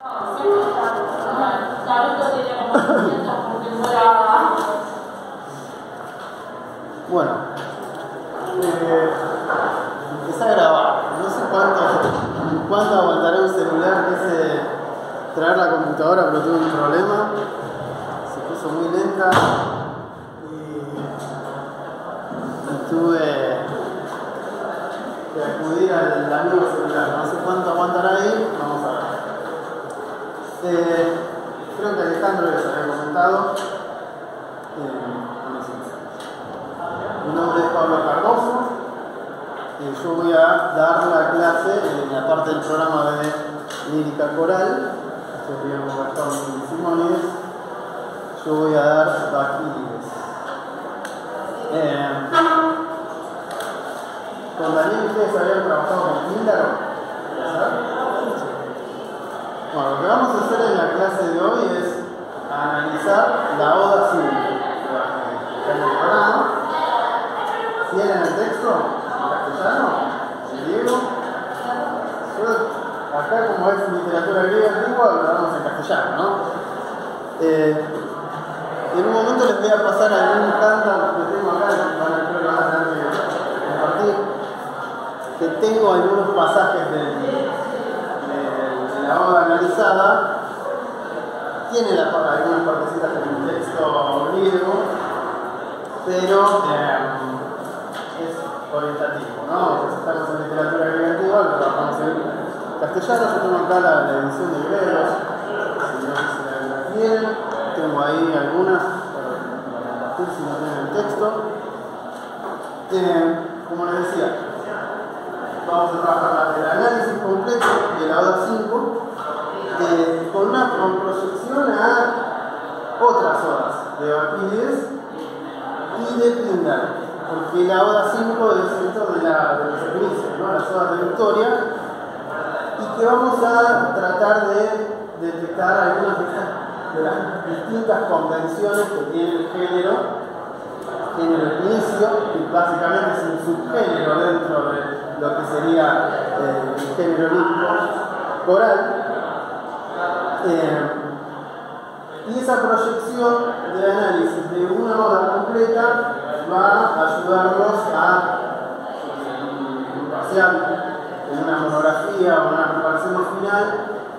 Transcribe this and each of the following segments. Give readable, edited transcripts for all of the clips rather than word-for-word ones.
Bueno, empecé a grabar. No sé cuánto aguantará un celular. Quise traer la computadora, pero tuve un problema. Se puso muy lenta y tuve que acudir al amigo celular. No sé cuánto aguantará ahí. Vamos a ver. Creo que Alejandro les había comentado. Mi nombre es Pablo Cardoso. Yo voy a dar la clase en la parte del programa de lírica coral. Estoy bien con Gastón Simónides. Yo voy a dar Baquílides. Con Daniel ustedes habían trabajado con Píndaro. Bueno, lo que vamos a hacer en la clase de hoy es analizar la Oda 5 que está en el programa. ¿Tienen el texto en castellano? ¿En griego? Acá, como es literatura griega antigua, lo damos en castellano, ¿no? En un momento les voy a pasar algún cántaro que tengo acá, creo que van a tener que compartir, que tengo algunos pasajes de la Oda analizada. Tiene algunas partecitas en el texto griego, pero es orientativo, ¿no? Entonces, estamos en literatura griega antigua, lo trabajamos en castellano. Yo tengo acá la edición de Hebreos, si no sé si la tienen. Tengo ahí algunas para compartir si no tienen el texto. Como les decía, vamos a trabajar el análisis completo de la Oda 5 con una proyección a otras odas de Baquílides y de Píndaro, porque la Oda 5 es el centro de los inicios, ¿no? Las odas de Victoria, y que vamos a tratar de detectar algunas de las distintas convenciones que tiene el género inicio, que básicamente es un subgénero dentro de lo que sería el género lírico coral. Y esa proyección de análisis de una oda completa va a ayudarnos a en una monografía o una preparación final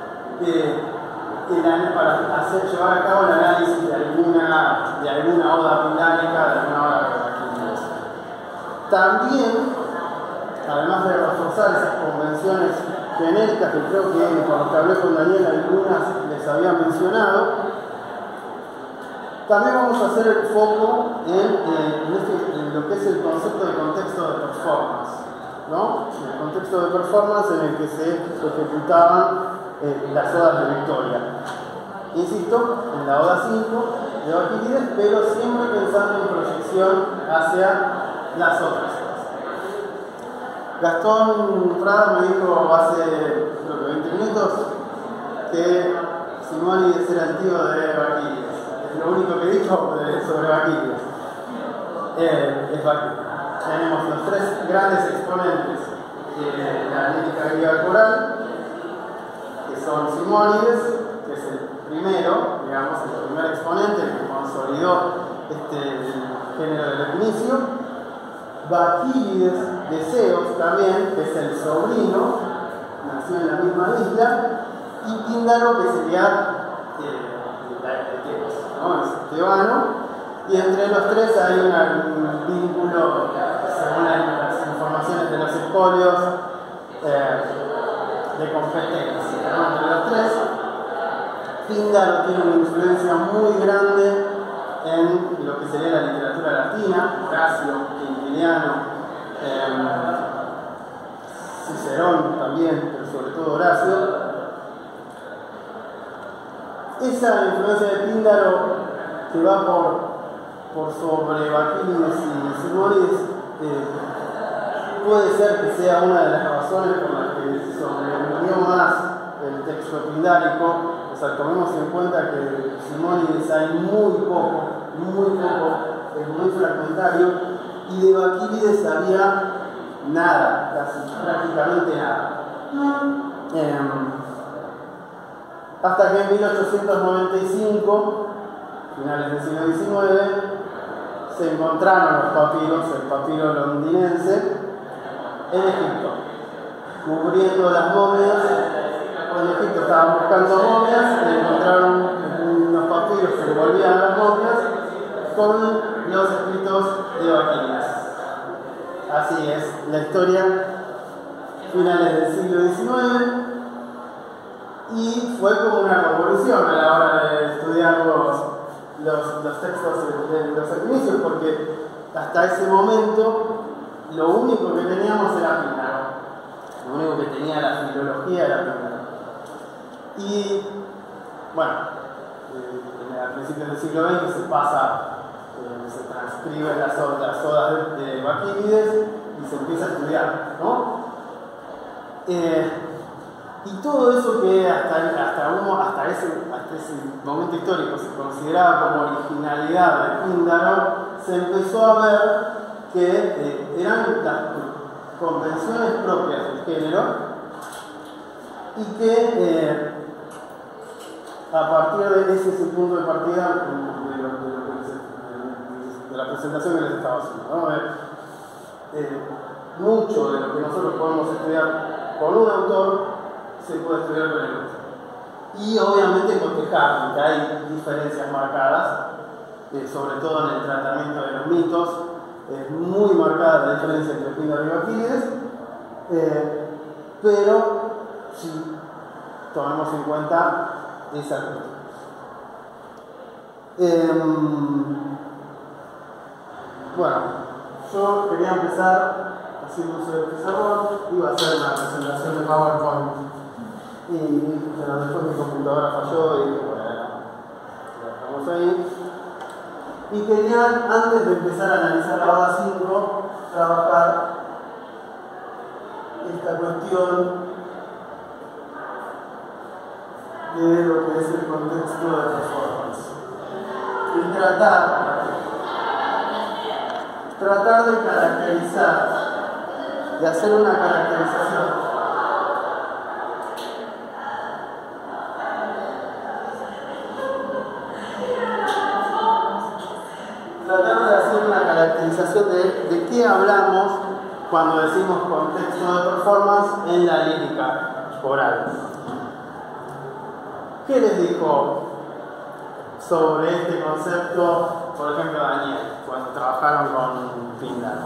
para llevar a cabo el análisis de alguna oda pindárica, de alguna oda de Baquílides. También, además de reforzar esas convenciones genéricas que creo que cuando te hablé con Daniel algunas les había mencionado, también vamos a hacer el foco en lo que es el concepto de contexto de performance, ¿no? El contexto de performance en el que se ejecutaban las odas de Victoria. Insisto, en la Oda 5 de Baquílides, pero siempre pensando en proyección hacia las otras odas. Gastón Prada me dijo hace creo que 20 minutos que Simónides era el tío de Baquílides. Es lo único que he dicho sobre Baquílides. Es Baquílides. Tenemos los tres grandes exponentes de la lírica griega coral, que son Simónides, que es el primero, digamos, el primer exponente que consolidó el género del inicio. Baquílides de Zeos también, que es el sobrino, nació en la misma isla, y Píndaro, que sería ¿no? Es tebano, y entre los tres hay un vínculo, según las informaciones de los espolios, de competencia, ¿no? Entre los tres. Píndaro tiene una influencia muy grande en lo que sería la literatura latina, Horacio, Quintiliano, Cicerón también, pero sobre todo Horacio. Esa influencia de Píndaro que va por sobre Baquílides y Simónides puede ser que sea una de las razones por las que se sobrevivió más el texto pindárico. O sea, tomemos en cuenta que Simónides hay muy poco, es muy fragmentario, y de Baquílides había nada, casi prácticamente nada. hasta que en 1895, finales del siglo XIX, se encontraron los papiros, el papiro londinense, en Egipto, cubriendo las momias. En Egipto estaban buscando momias y encontraron unos papiros que envolvían las momias con los escritos de Bakínides. Así es, la historia, finales del siglo XIX, y fue como una revolución a la hora de estudiar los textos de los inicios, porque hasta ese momento lo único que teníamos era Píndaro, lo único que tenía la filología era Píndaro. Y bueno, a principios del siglo XX se pasa, se transcriben las odas de Bakínides y se empieza a estudiar, ¿no? Y todo eso que hasta ese momento histórico se consideraba como originalidad de Píndaro, se empezó a ver que eran las convenciones propias del género y que a partir de ese es el punto de partida de la presentación que les estaba haciendo, ¿no? Mucho de lo que nosotros podemos estudiar con un autor se puede estudiar con el otro. Y obviamente cotejar, porque hay diferencias marcadas, sobre todo en el tratamiento de los mitos. Es muy marcada la diferencia entre Píndaro y Bakínides, pero sí tomemos en cuenta esa cuestión. Bueno, yo quería empezar haciendo uso del pizarrón, iba a hacer una presentación de PowerPoint pero después mi computadora falló y bueno, lo dejamos ahí. Y quería, antes de empezar a analizar la Oda 5, trabajar esta cuestión de lo que es el contexto de performance. Y tratar de caracterizar, de hacer una caracterización de qué hablamos cuando decimos contexto de performance en la lírica coral. ¿Qué les dijo sobre este concepto, por ejemplo, Daniel, cuando trabajaron con Píndaro?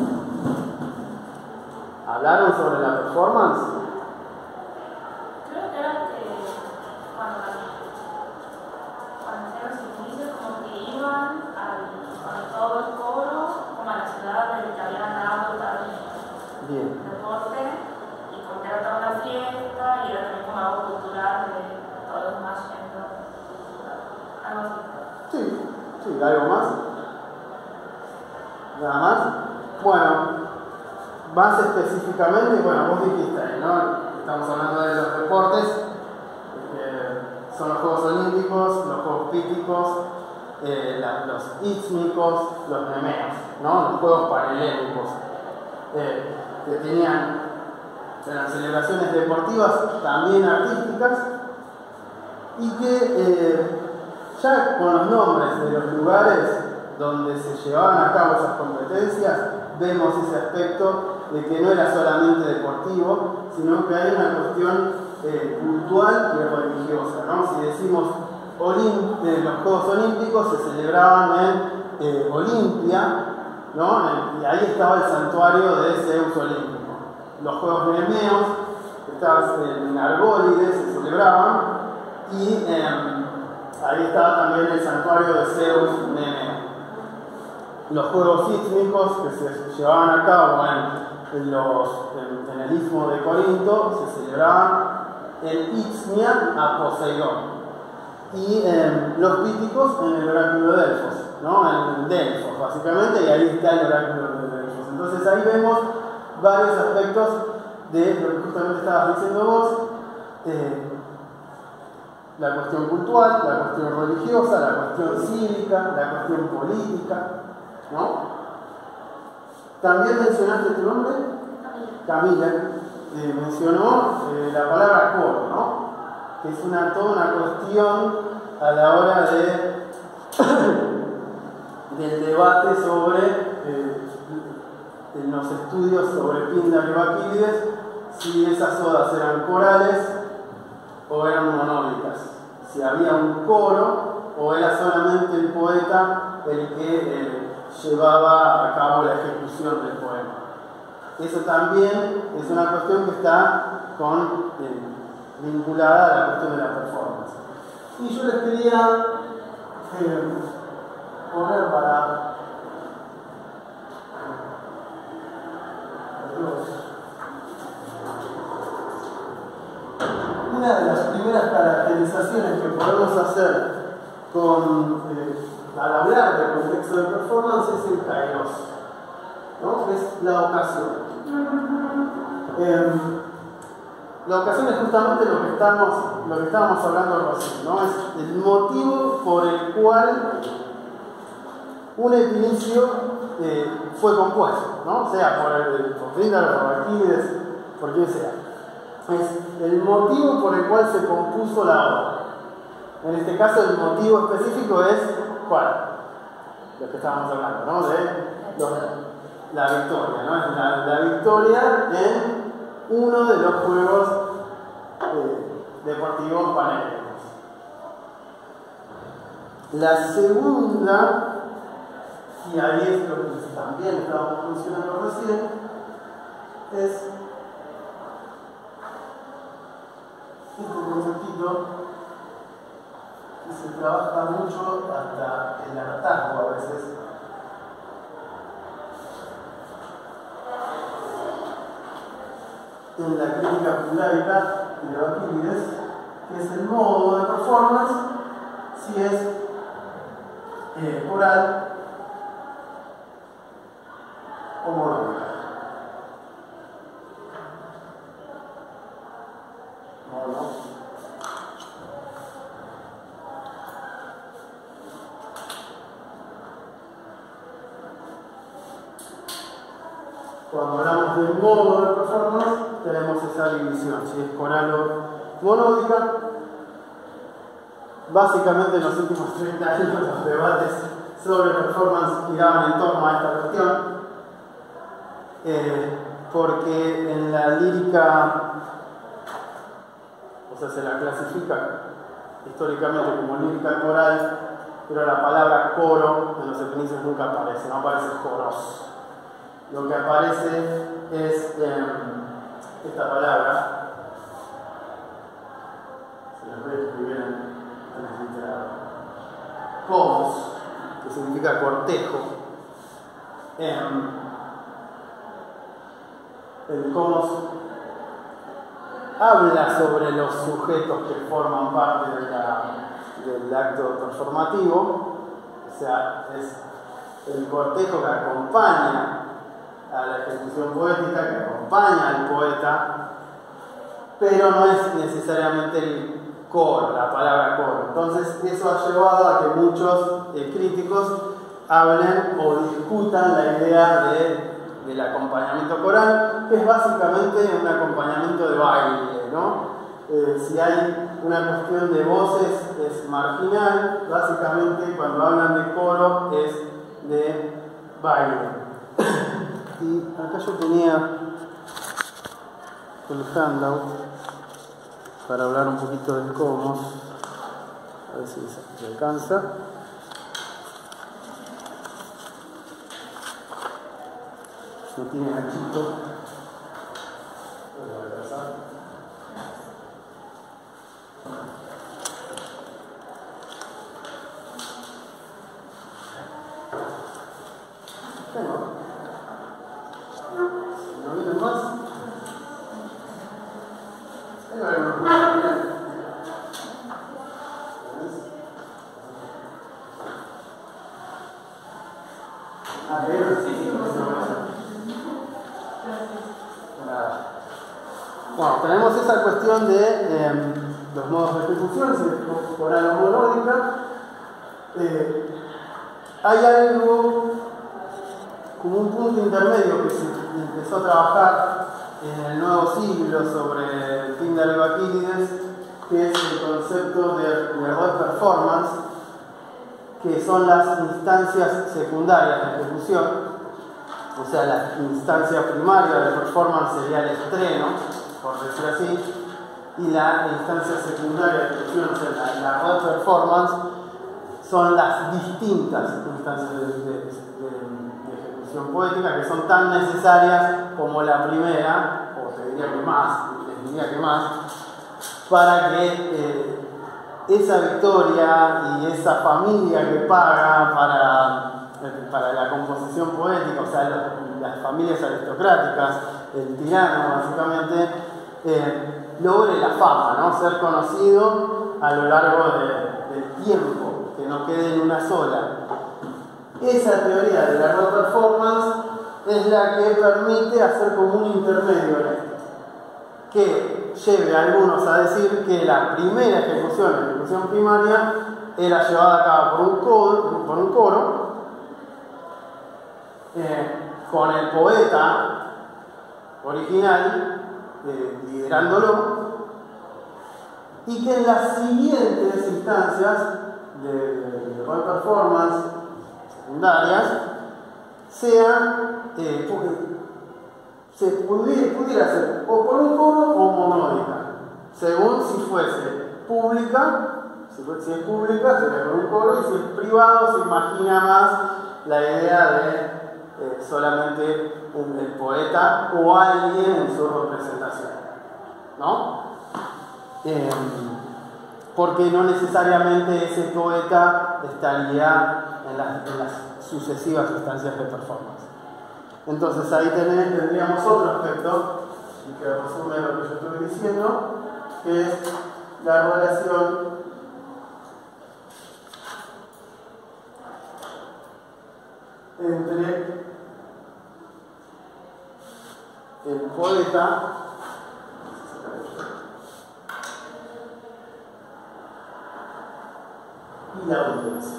¿Hablaron sobre la performance? Creo que era cuando eran los inicios, como que iban a todo el coro, como a la ciudad de que habían dado el deporte, y como que era toda una fiesta, y era también como algo cultural de todos los demás yendo, algo así. Sí, ¿algo más? ¿Nada más? Bueno, más específicamente, bueno, vos dijiste ahí, ¿no? Estamos hablando de los deportes, que son los Juegos Olímpicos, los Juegos Píticos, los Ístmicos, los Nemeos, ¿no? Los Juegos Panhelénicos, que tenían celebraciones deportivas, también artísticas, y que ya con los nombres de los lugares donde se llevaban a cabo esas competencias, vemos ese aspecto de que no era solamente deportivo, sino que hay una cuestión cultural y religiosa, ¿no? Si decimos los Juegos Olímpicos se celebraban en Olimpia, ¿no? Y ahí estaba el santuario de Zeus olímpico. Los Juegos Nemeos estaban en Argólide, se celebraban, y ahí estaba también el santuario de Zeus Nemeo. Los Juegos Ístmicos que se llevaban a cabo en el Istmo de Corinto se celebraban en Ixmia a Poseidón. Y los Píticos en el oráculo de Delfos, ¿no? En Delfos básicamente, y ahí está el oráculo de Delfos. Entonces ahí vemos varios aspectos de lo que justamente estabas diciendo vos, la cuestión cultural, la cuestión religiosa, la cuestión cívica, la cuestión política, ¿no? También mencionaste tu nombre, Camila, mencionó la palabra coro, ¿no? que es toda una cuestión a la hora del debate sobre en los estudios sobre Píndaro y Bakílides, si esas odas eran corales o eran monódicas, si había un coro o era solamente el poeta el que llevaba a cabo la ejecución del poema. Eso también es una cuestión que está vinculada a la cuestión de la performance. Y yo les quería poner para una de las primeras caracterizaciones que podemos hacer al hablar del contexto de performance es el kairos, ¿no? Que es la ocasión. La ocasión es justamente lo que estábamos hablando recién, ¿no? Es el motivo por el cual un epinicio fue compuesto, ¿no? Sea por Píndaro, por Bakílides, por quien sea. Es el motivo por el cual se compuso la obra. En este caso el motivo específico es ¿cuál? Lo que estábamos hablando, ¿no? La victoria, ¿no? Es la victoria en uno de los juegos deportivos panhelénicos. La segunda, y ahí es lo que también estábamos mencionando recién, es este conceptito que se trabaja mucho hasta el hartazgo a veces. En la crítica pindarica de Bakílides, que es el modo de performance, si es coral o monódica. Cuando hablamos del modo de performance, tenemos esa división, si es coral o monódica. Básicamente en los últimos 30 años los debates sobre performance giraban en torno a esta cuestión, porque en la lírica, o sea, se la clasifica históricamente como lírica coral, pero la palabra coro en los epinicios nunca aparece, no aparece coros. Lo que aparece es esta palabra, se las voy a escribir en el literal, comos, que significa cortejo. El comos habla sobre los sujetos que forman parte del acto performativo, o sea, es el cortejo que acompaña a la ejecución poética, que acompaña al poeta, pero no es necesariamente el coro, la palabra coro. Entonces eso ha llevado a que muchos críticos hablen o discutan la idea del acompañamiento coral, que es básicamente un acompañamiento de baile, ¿no? Si hay una cuestión de voces es marginal, básicamente cuando hablan de coro es de baile. Y acá yo tenía el handout para hablar un poquito del comos, a ver si se alcanza. No tiene ganchito. ¿No vienen más? Bueno, tenemos esa cuestión de los modos de ejecución, si es coral o monódica. Hay algo como un punto intermedio que se empezó a trabajar en el nuevo siglo sobre Píndaro y Bakílides, que es el concepto de role performance, que son las instancias secundarias de ejecución. O sea, la instancia primaria de performance sería el estreno, por decir así, y la instancia secundaria de ejecución, o sea, la role performance, son las distintas instancias de ejecución poética que son tan necesarias como la primera, o te diría que más, les diría que más, para que esa victoria y esa familia que paga para la composición poética, o sea, las familias aristocráticas, el tirano básicamente, logre la fama, ¿no? Ser conocido a lo largo del tiempo, que no quede en una sola. Esa teoría de la role performance es la que permite hacer como un intermedio en esto, que lleve a algunos a decir que la primera ejecución, la ejecución primaria, era llevada a cabo por un coro, con el poeta original liderándolo, y que en las siguientes instancias de role performance secundarias pudiera ser o por un coro o monódica, según si fuese pública. Si es pública sería con un coro, y si es privado se imagina más la idea de solamente el poeta o alguien en su representación, ¿no? Porque no necesariamente ese poeta estaría en las sucesivas instancias de performance. Entonces ahí tendríamos otro aspecto, y que resume lo que yo estoy diciendo, que es la relación entre el poeta y la audiencia.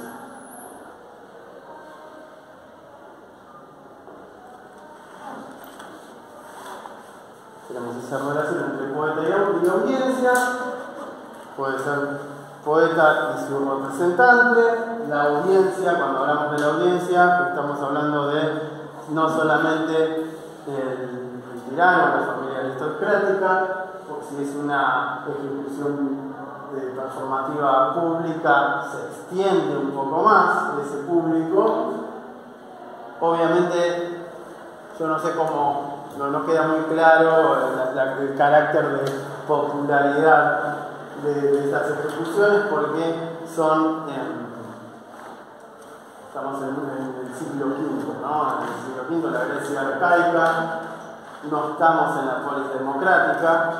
Tenemos esa relación entre poeta y audiencia. Puede ser poeta y su representante. La audiencia, cuando hablamos de la audiencia, estamos hablando de no solamente el tirano, la familia aristocrática, porque si es una ejecución performativa pública, se extiende un poco más ese público. Obviamente, yo no sé cómo, no queda muy claro el carácter de popularidad de estas ejecuciones, porque estamos en el siglo V, ¿no? En el siglo V, la Grecia arcaica, no estamos en la polis democrática.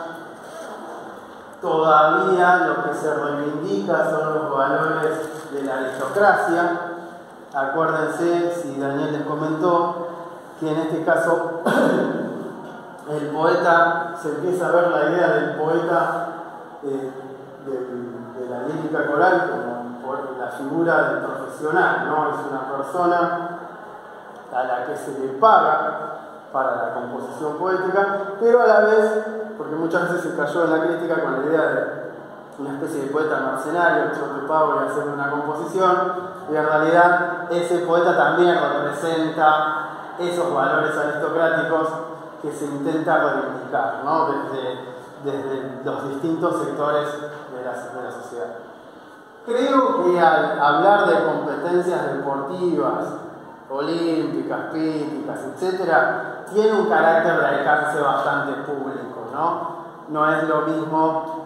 Todavía lo que se reivindica son los valores de la aristocracia. Acuérdense, si Daniel les comentó, que en este caso el poeta, se empieza a ver la idea del poeta de la lírica coral como la figura del profesional, ¿no? Es una persona a la que se le paga para la composición poética, pero a la vez, porque muchas veces se cayó en la crítica con la idea de una especie de poeta mercenario, yo te pago y hacer una composición, y en realidad ese poeta también representa esos valores aristocráticos que se intenta reivindicar, ¿no? desde los distintos sectores de la sociedad. Creo que al hablar de competencias deportivas, olímpicas, píticas, etc., tiene un carácter de alcance bastante público, ¿no? No es lo mismo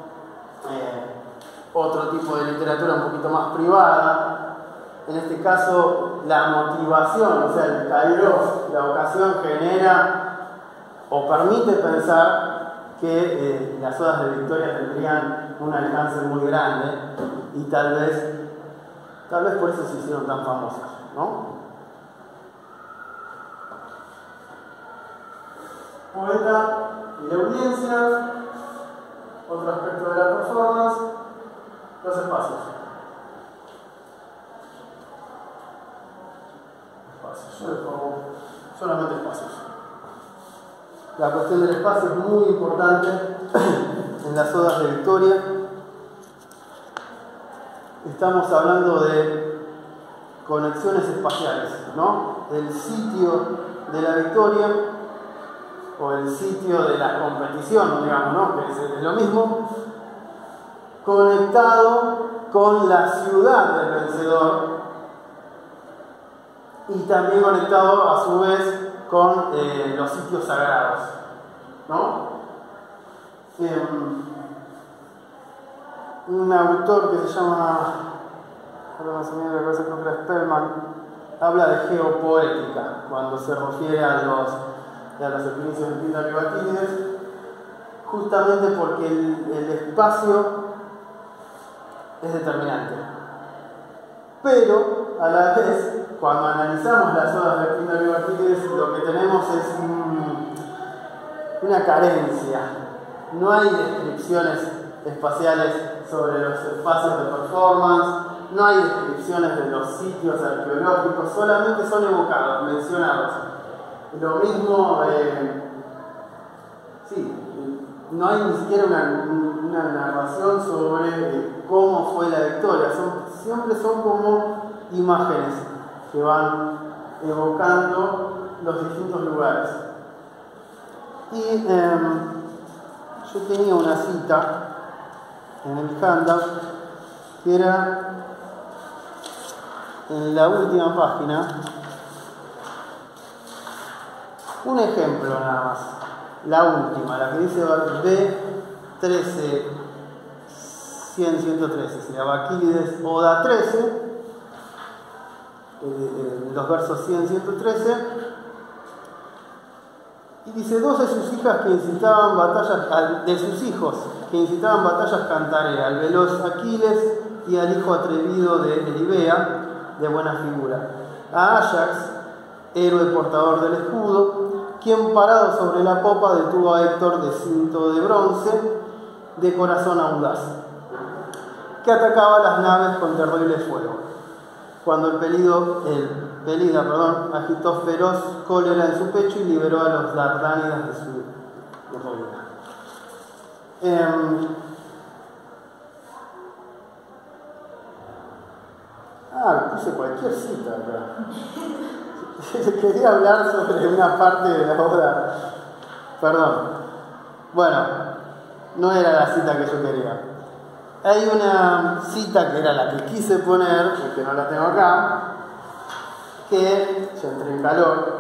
otro tipo de literatura un poquito más privada. En este caso, la motivación, o sea, el kairos, la ocasión, genera o permite pensar que las odas de victoria tendrían un alcance muy grande, y tal vez por eso se hicieron tan famosas, ¿no? Poeta y la audiencia, otro aspecto de la performance, los espacios. Yo les pongo solamente espacios. La cuestión del espacio es muy importante en las odas de victoria. estamos hablando de conexiones espaciales, ¿no? El sitio de la victoria o el sitio de la competición, digamos, ¿no? Que es lo mismo, conectado con la ciudad del vencedor y también conectado a su vez con los sitios sagrados, ¿no? Un autor que se llama, ahora no se me viene la cabeza, creo que era Spellman, habla de geopoética cuando se refiere a los epinicios de Píndaro y Bakílides, justamente porque el espacio es determinante. Pero a la vez, cuando analizamos las odas de Píndaro y Bakílides, lo que tenemos es una carencia. No hay descripciones espaciales sobre los espacios de performance, no hay descripciones de los sitios arqueológicos, solamente son evocados, mencionados. Lo mismo, no hay ni siquiera una narración sobre cómo fue la victoria, siempre son como imágenes que van evocando los distintos lugares. Y yo tenía una cita en el handout que era en la última página, un ejemplo nada más, la última, la que dice B13 100-113, sería Bakílides Oda 13, los versos 100-113, y dice: dos de sus hijas que incitaban batallas, de sus hijos que incitaban batallas cantaré, al veloz Aquiles y al hijo atrevido de Eribea, de buena figura, a Ajax, héroe portador del escudo, quien parado sobre la popa detuvo a Héctor de cinto de bronce, de corazón audaz, que atacaba las naves con terrible fuego. Cuando el Pelida agitó feroz cólera en su pecho y liberó a los dardánidas de su ruina. Puse cualquier cita acá. Quería hablar sobre una parte de la oda. Perdón. Bueno, no era la cita que yo quería. Hay una cita que era la que quise poner, porque no la tengo acá, que ya entré en calor.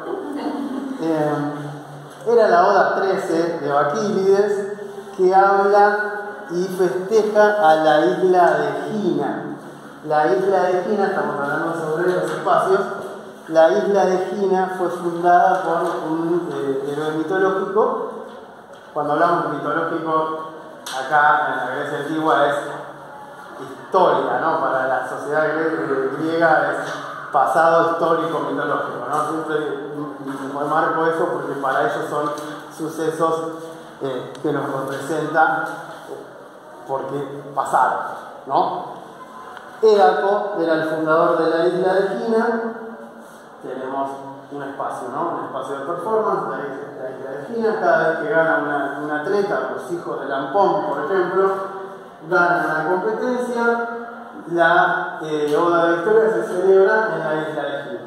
Era la Oda 13 de Bakílides, que habla y festeja a la isla de Gina. La isla de Gina, estamos hablando sobre los espacios, la isla de Gina fue fundada por un héroe mitológico. Cuando hablamos de mitológico, acá en la Grecia antigua es historia, ¿no? Para la sociedad griega es pasado histórico mitológico, ¿no? Siempre remarco eso porque para ellos son sucesos que los representan porque pasaron, ¿no? Éaco era el fundador de la isla de Gina. Tenemos un espacio, ¿no? Un espacio de performance, la isla de Gina. Cada vez que gana un atleta, los hijos de Lampón, por ejemplo, ganan la competencia, la Oda de Victoria se celebra en la isla de Gina.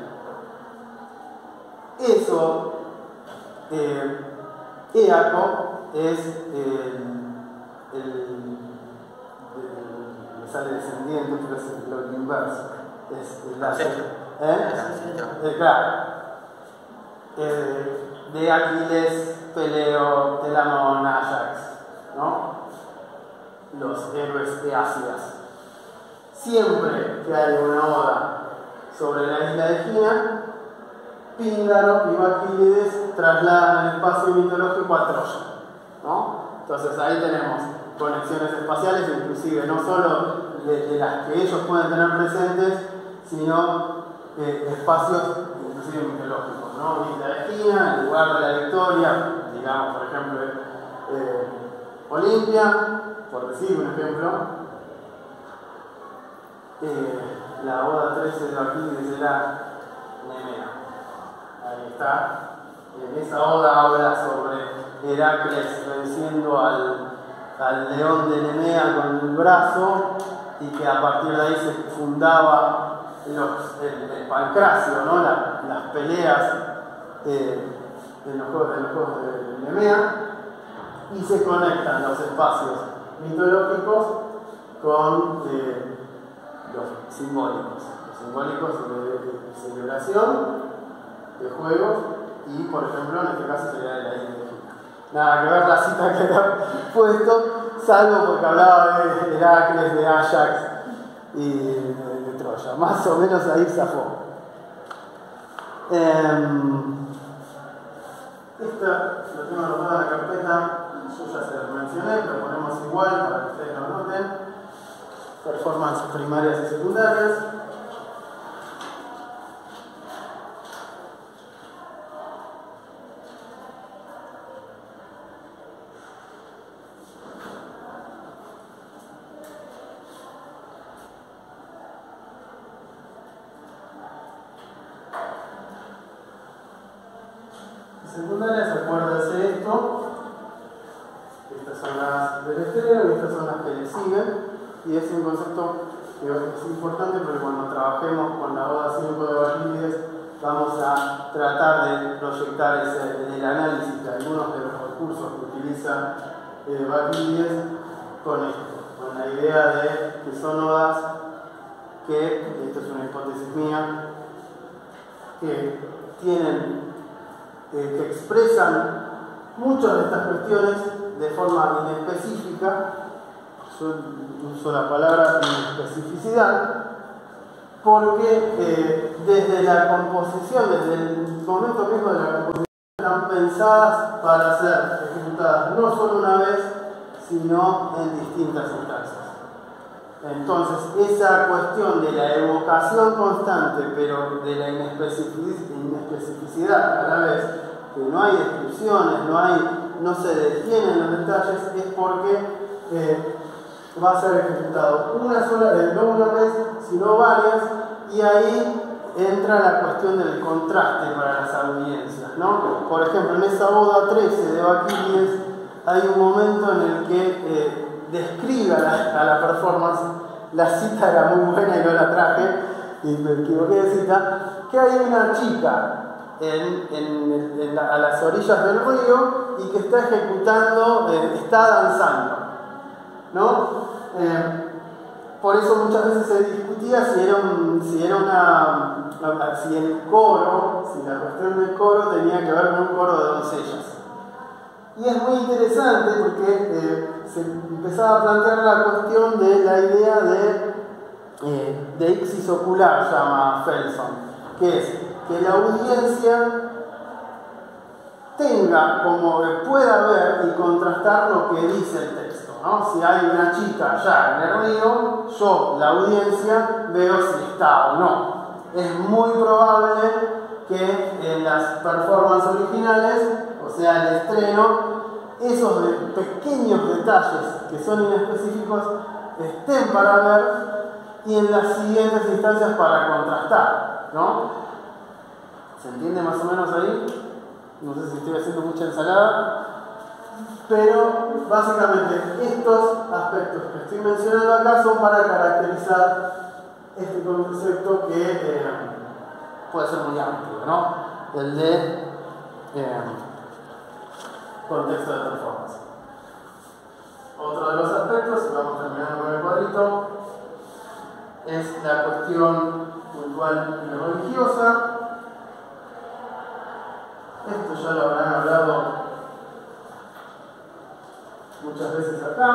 Eso, Éaco es me sale descendiente, pero es lo inverso. Es la claro. De Aquiles, Peleo, Telamón, Ajax, ¿no? Los héroes de Ácidas. Siempre que hay una oda sobre la isla de Gina, Píndaro y Bakílides trasladan el espacio mitológico a Troya, ¿no? Entonces ahí tenemos conexiones espaciales, inclusive no solo de las que ellos pueden tener presentes, sino espacios inclusive mitológicos, ¿no? Isla de Gina, el lugar de la victoria, digamos, por ejemplo, Olimpia, por decir un ejemplo. La Oda 13 de Bakílides era Nemea. Ahí está. En esa oda habla sobre Heracles venciendo al león de Nemea con el brazo y que a partir de ahí se fundaba el pancracio, ¿no? Las peleas en los juegos de Nemea, y se conectan los espacios mitológicos con los simbólicos de celebración, de juegos, y por ejemplo en este caso sería de la isla de Egipto. Nada que ver la cita que había puesto, salvo porque hablaba de Heracles, de Ajax y de Troya. Más o menos ahí zafó. Esta lo tengo anotado en la carpeta, yo ya se lo mencioné, pero ponemos igual para que ustedes lo noten. Performances primarias y secundarias. Secundarias, acuérdense esto. Estas son las del estreno y estas son las que le siguen. Y es un concepto que es importante porque cuando trabajemos con la Oda 5 de Bakílides vamos a tratar de proyectar el análisis de algunos de los recursos que utiliza Bakílides con esto, con la idea de que son odas que, esto es una hipótesis mía, que tienen que expresan muchas de estas cuestiones de forma inespecífica. Yo uso la palabra inespecificidad porque desde la composición, desde el momento mismo de la composición, están pensadas para ser ejecutadas no solo una vez, sino en distintas instancias. Entonces, esa cuestión de la evocación constante, pero de la inespecificidad a la vez, que no hay descripciones, no se detienen los detalles, es porque va a ser ejecutado no una vez, sino varias, y ahí entra la cuestión del contraste para las audiencias, ¿no? Por ejemplo, en esa Oda 13 de Bakílides hay un momento en el que describe a la performance, la cita era muy buena y no la traje, y me equivoqué de cita, que hay una chica a las orillas del río y que está ejecutando, está danzando, ¿no? Por eso muchas veces se discutía si el coro, si la cuestión del coro tenía que ver con un coro de doncellas. Y es muy interesante porque se empezaba a plantear la cuestión de la idea de ixis ocular, llama Felson, que es que la audiencia tenga como que pueda ver y contrastar lo que dice el texto, ¿no? Si hay una chica allá en el río, yo, la audiencia, veo si está o no. Es muy probable que en las performances originales, o sea, el estreno, esos pequeños detalles que son inespecíficos estén para ver y en las siguientes instancias para contrastar, ¿no? ¿Se entiende más o menos ahí? No sé si estoy haciendo mucha ensalada, pero básicamente estos aspectos que estoy mencionando acá son para caracterizar este concepto que puede ser muy amplio, ¿no? El de contexto de performance. Otro de los aspectos, y vamos terminando con el cuadrito, es la cuestión cultural y religiosa. Esto ya lo habrán hablado muchas veces acá.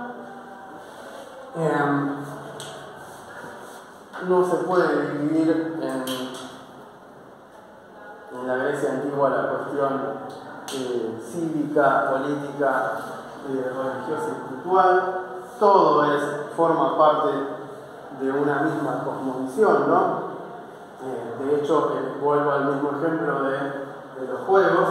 No se puede dividir en la Grecia antigua la cuestión cívica, política, religiosa y espiritual. Todo forma parte de una misma cosmovisión, ¿no? De hecho, vuelvo al mismo ejemplo de los juegos.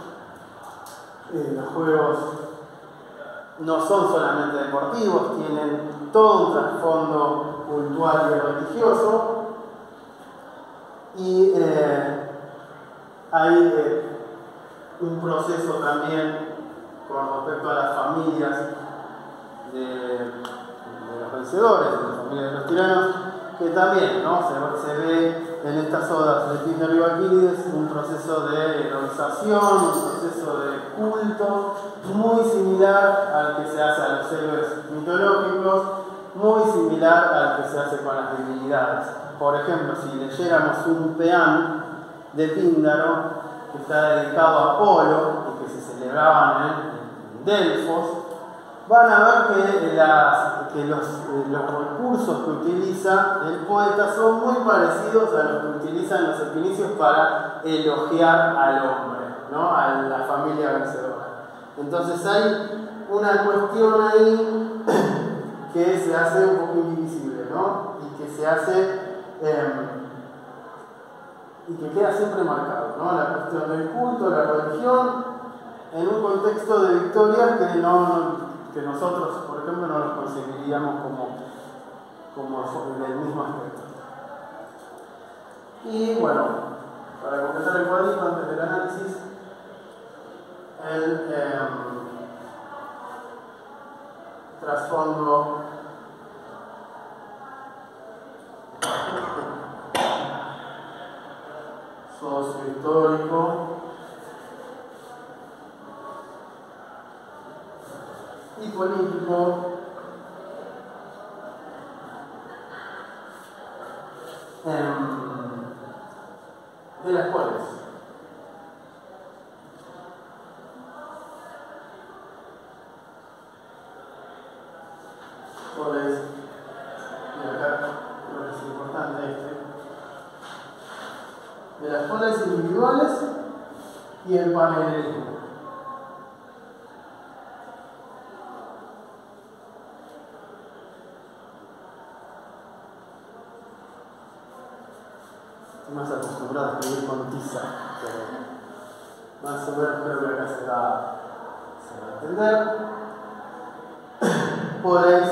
Los juegos no son solamente deportivos, tienen todo un trasfondo cultural y religioso, y hay un proceso también con respecto a las familias de los vencedores, de la familia de los tiranos, que también, ¿no?, se ve en estas odas de Píndaro y Bakílides un proceso de heroización, un proceso de culto muy similar al que se hace a los héroes mitológicos, muy similar al que se hace con las divinidades. Por ejemplo, si leyéramos un peán de Píndaro que está dedicado a Apolo y que se celebraban en Delfos, van a ver que los recursos que utiliza el poeta son muy parecidos a los que utilizan los epinicios para elogiar al hombre, ¿no?, a la familia vencedora. Entonces hay una cuestión ahí que se hace un poco invisible, ¿no?, y que se hace y que queda siempre marcado, ¿no?, la cuestión del culto, la religión, en un contexto de victorias que nosotros, por ejemplo, no los consideraríamos como del mismo aspecto. Y bueno, para completar el cuadrito antes del análisis, el trasfondo sociohistórico y político de las cuales y acá creo que es importante de las cuales individuales y el paralelismo. Más acostumbrado a escribir con tiza, pero más o menos creo que acá se va a entender. Polis,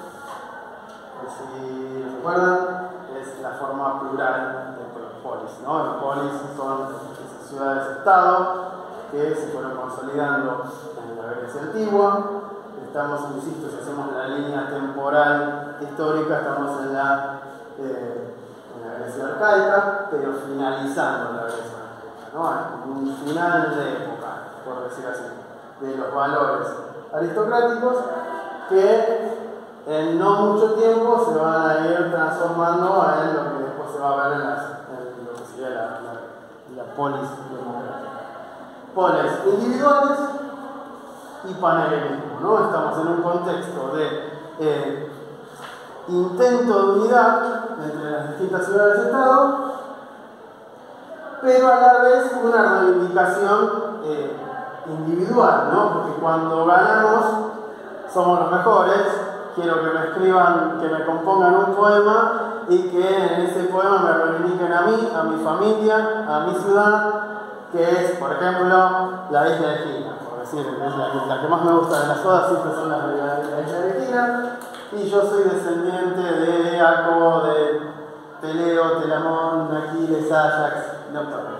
si recuerdan, es la forma plural de los polis, ¿no? Los polis son esas ciudades-estado que se fueron consolidando en la Grecia antigua. Estamos, insisto, si hacemos la línea temporal histórica, estamos en la Grecia arcaica, pero finalizando la Grecia arcaica, ¿no? Un final de época, por decir así, de los valores aristocráticos que en no mucho tiempo se van a ir transformando en lo que después se va a ver en lo que sería la polis democrática. Polis individuales y panhelenismo, ¿no? Estamos en un contexto de intento de unidad entre las distintas ciudades-estado, pero a la vez una reivindicación individual, ¿no? Porque cuando ganamos somos los mejores, quiero que me escriban, que me compongan un poema y que en ese poema me reivindiquen a mí, a mi familia, a mi ciudad, que es, por ejemplo, la isla de Egina, por decir, es la que más me gusta de las odas, siempre son las de la isla de Egina. Y yo soy descendiente de Jacobo, de Peleo, Telamón, Aquiles, Ajax, no importa.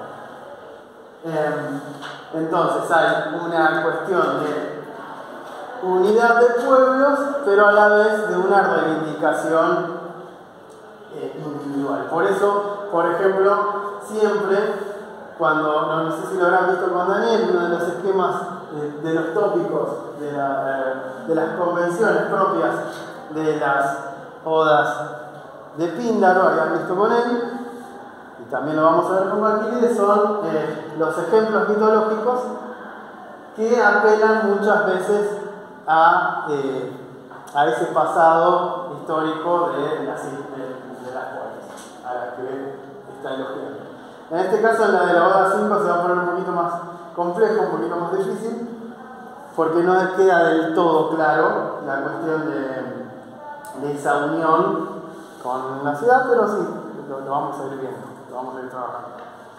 Entonces hay una cuestión de unidad de pueblos, pero a la vez de una reivindicación individual. Por eso, por ejemplo, siempre, cuando, no sé si lo habrán visto con Daniel, uno de los esquemas de los tópicos de las convenciones propias de las odas de Píndaro, habían visto con él, y también lo vamos a ver con Bakílides, son los ejemplos mitológicos que apelan muchas veces a ese pasado histórico de las polis, a la que está elogiando. En este caso, en la de la Oda 5 se va a poner un poquito más complejo, un poquito más difícil, porque no queda del todo claro la cuestión de esa unión con la ciudad, pero sí, lo vamos a ir viendo, lo vamos a ir trabajando.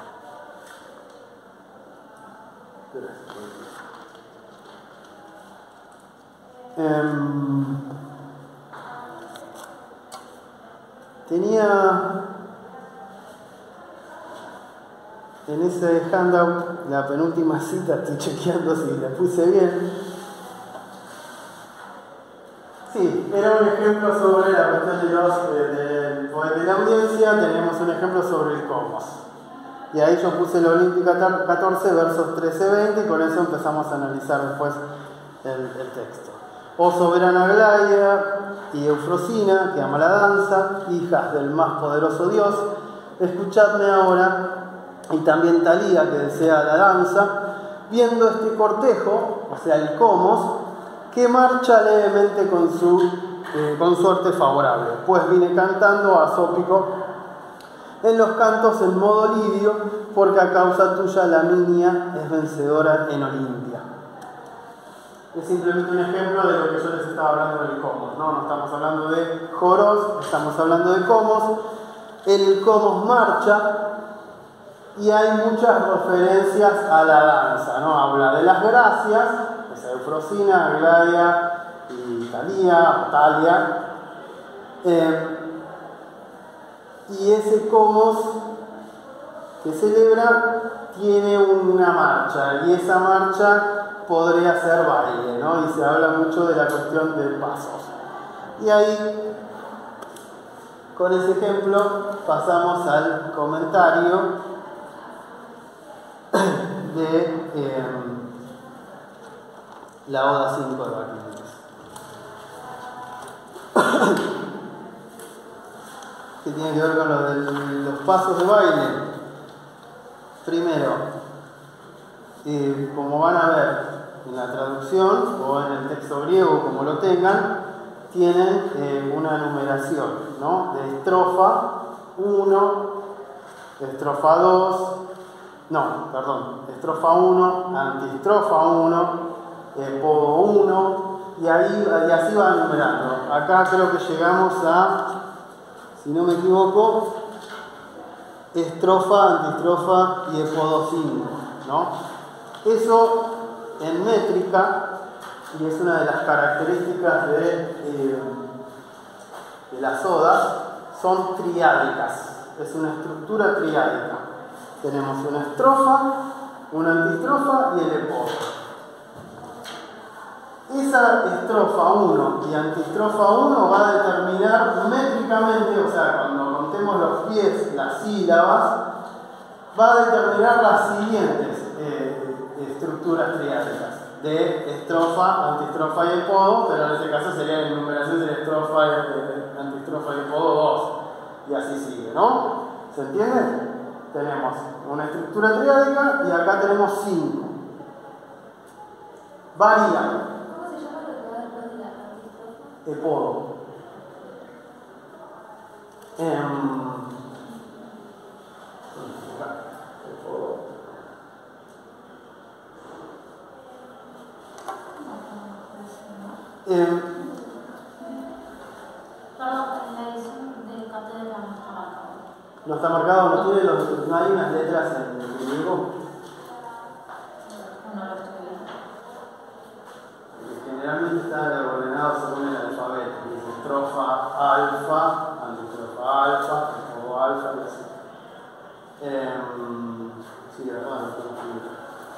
Tenía en ese handout la penúltima cita, estoy chequeando si la puse bien. Sí, era un ejemplo sobre la cuestión del poder de la audiencia. Tenemos un ejemplo sobre el comos. Y ahí yo puse la Olímpica 14, versos 13-20, y con eso empezamos a analizar después el texto. Oh soberana Aglaia y Eufrosina, que ama la danza, hijas del más poderoso Dios, escuchadme ahora, y también Talía, que desea la danza, viendo este cortejo, o sea, el comos, que marcha levemente con suerte favorable, pues vine cantando a Sópico en los cantos en modo lidio, porque a causa tuya la niña es vencedora en Olimpia. Es simplemente un ejemplo de lo que yo les estaba hablando del comos, ¿no? No estamos hablando de joros, estamos hablando de comos. El comos marcha y hay muchas referencias a la danza, ¿no? Habla de las gracias, es Eufrosina, Aglaia y Talia. Y ese comos que celebra tiene una marcha, y esa marcha podría ser baile, ¿no? Y se habla mucho de la cuestión de pasos. Y ahí, con ese ejemplo, pasamos al comentario de la Oda 5 de Bakínides, que tiene que ver con lo de los pasos de baile. Primero, como van a ver en la traducción o en el texto griego, como lo tengan, tienen una numeración, ¿no? De estrofa 1, estrofa 2, estrofa 1, antistrofa 1, podo 1, y así va numerando. Acá creo que llegamos a, si no me equivoco, estrofa, antistrofa y epodo 5, ¿no? Eso en métrica, y es una de las características de las odas, son triádicas. Es una estructura triádica. Tenemos una estrofa, una antistrofa y el epodo. Esa estrofa 1 y antistrofa 1 va a determinar métricamente, o sea, cuando contemos los pies, las sílabas, va a determinar las siguientes estructuras triádicas de estrofa, antistrofa y epodo, pero en este caso sería la enumeración de la estrofa, antistrofa y epodo 2, y así sigue, ¿no? ¿Se entiende? Tenemos una estructura triádica y acá tenemos 5. Varía. Epodo. No está marcado, no tiene no hay unas letras en el griego. Generalmente está ordenado según el alfabeto. Dice estrofa alfa, antistrofa alfa, epodo alfa y así. Sí, la verdad no tengo que.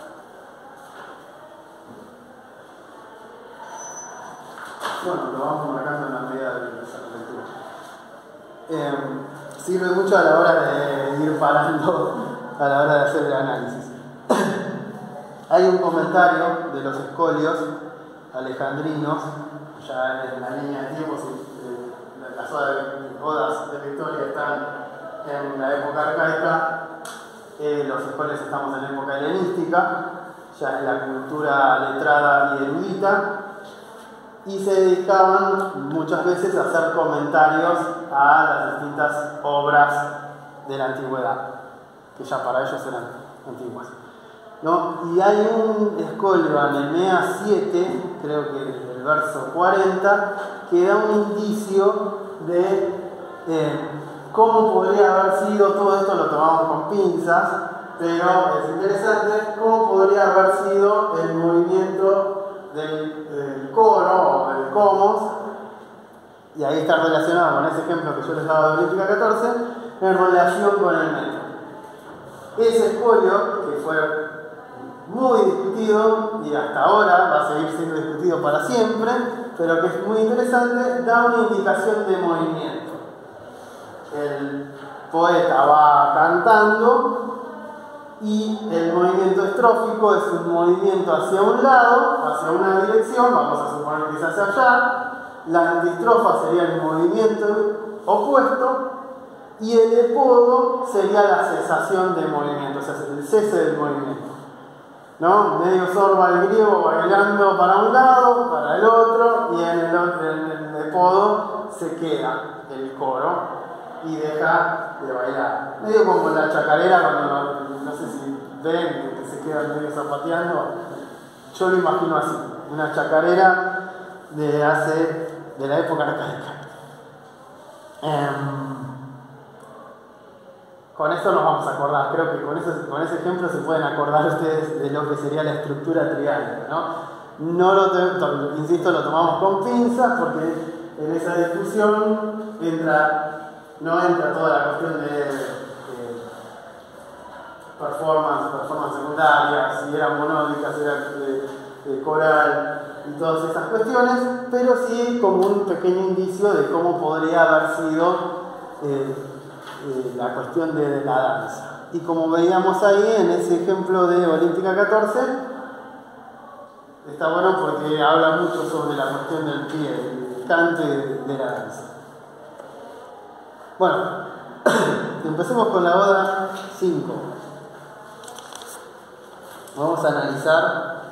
Bueno, lo vamos marcando en la medida de esa lectura. Sirve mucho a la hora de ir parando, a la hora de hacer el análisis. Hay un comentario de los escolios alejandrinos, ya en la línea de tiempo, las odas de la historia están en la época arcaica, los escolios estamos en la época helenística, ya es la cultura letrada y erudita, y se dedicaban muchas veces a hacer comentarios a las distintas obras de la antigüedad, que ya para ellos eran antiguas, ¿no? Y hay un escolio, Anemea 7, creo que el verso 40, que da un indicio de cómo podría haber sido todo esto. Lo tomamos con pinzas, pero es interesante cómo podría haber sido el movimiento del coro o del comos, y ahí está relacionado con ese ejemplo que yo les daba de Olímpica 14, en relación con el metro. Ese escolio, que fue muy discutido y hasta ahora va a seguir siendo discutido para siempre, pero que es muy interesante, da una indicación de movimiento. El poeta va cantando y el movimiento estrófico es un movimiento hacia un lado, hacia una dirección, vamos a suponer que es hacia allá. La antistrofa sería el movimiento opuesto y el epodo sería la cesación del movimiento, o sea, el cese del movimiento, ¿no? Medio sorba el griego bailando para un lado, para el otro, y en el epodo se queda el coro y deja de bailar. Medio como la chacarera, cuando no sé si ven que se quedan medio zapateando, yo lo imagino así, una chacarera de la época arcaica. Con eso nos vamos a acordar, creo que con ese ejemplo se pueden acordar ustedes de lo que sería la estructura triálica, ¿no? Insisto, lo tomamos con pinzas porque en esa discusión no entra toda la cuestión de performance secundaria, si era monódica, si era coral y todas esas cuestiones, pero sí como un pequeño indicio de cómo podría haber sido la cuestión de la danza. Y como veíamos ahí en ese ejemplo de Olímpica 14, está bueno porque habla mucho sobre la cuestión del pie, el cante de la danza. Bueno, empecemos con la Oda 5. Vamos a analizar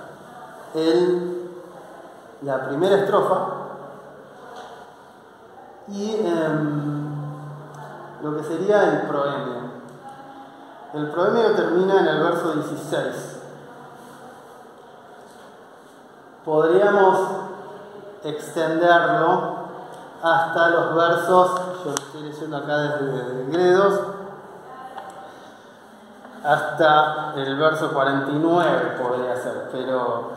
la primera estrofa y lo que sería el proemio. El proemio termina en el verso 16. Podríamos extenderlo hasta los versos, yo lo estoy leyendo acá desde Gredos, hasta el verso 49 podría ser, pero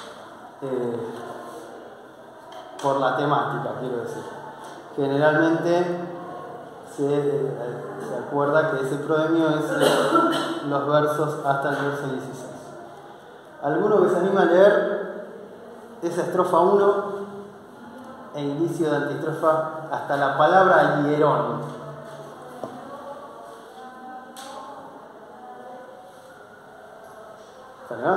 por la temática, quiero decir. Generalmente se acuerda que ese proemio es los versos hasta el verso 16. ¿Alguno que se anima a leer esa estrofa 1 e inicio de antistrofa hasta la palabra hierón? ¿Sabes?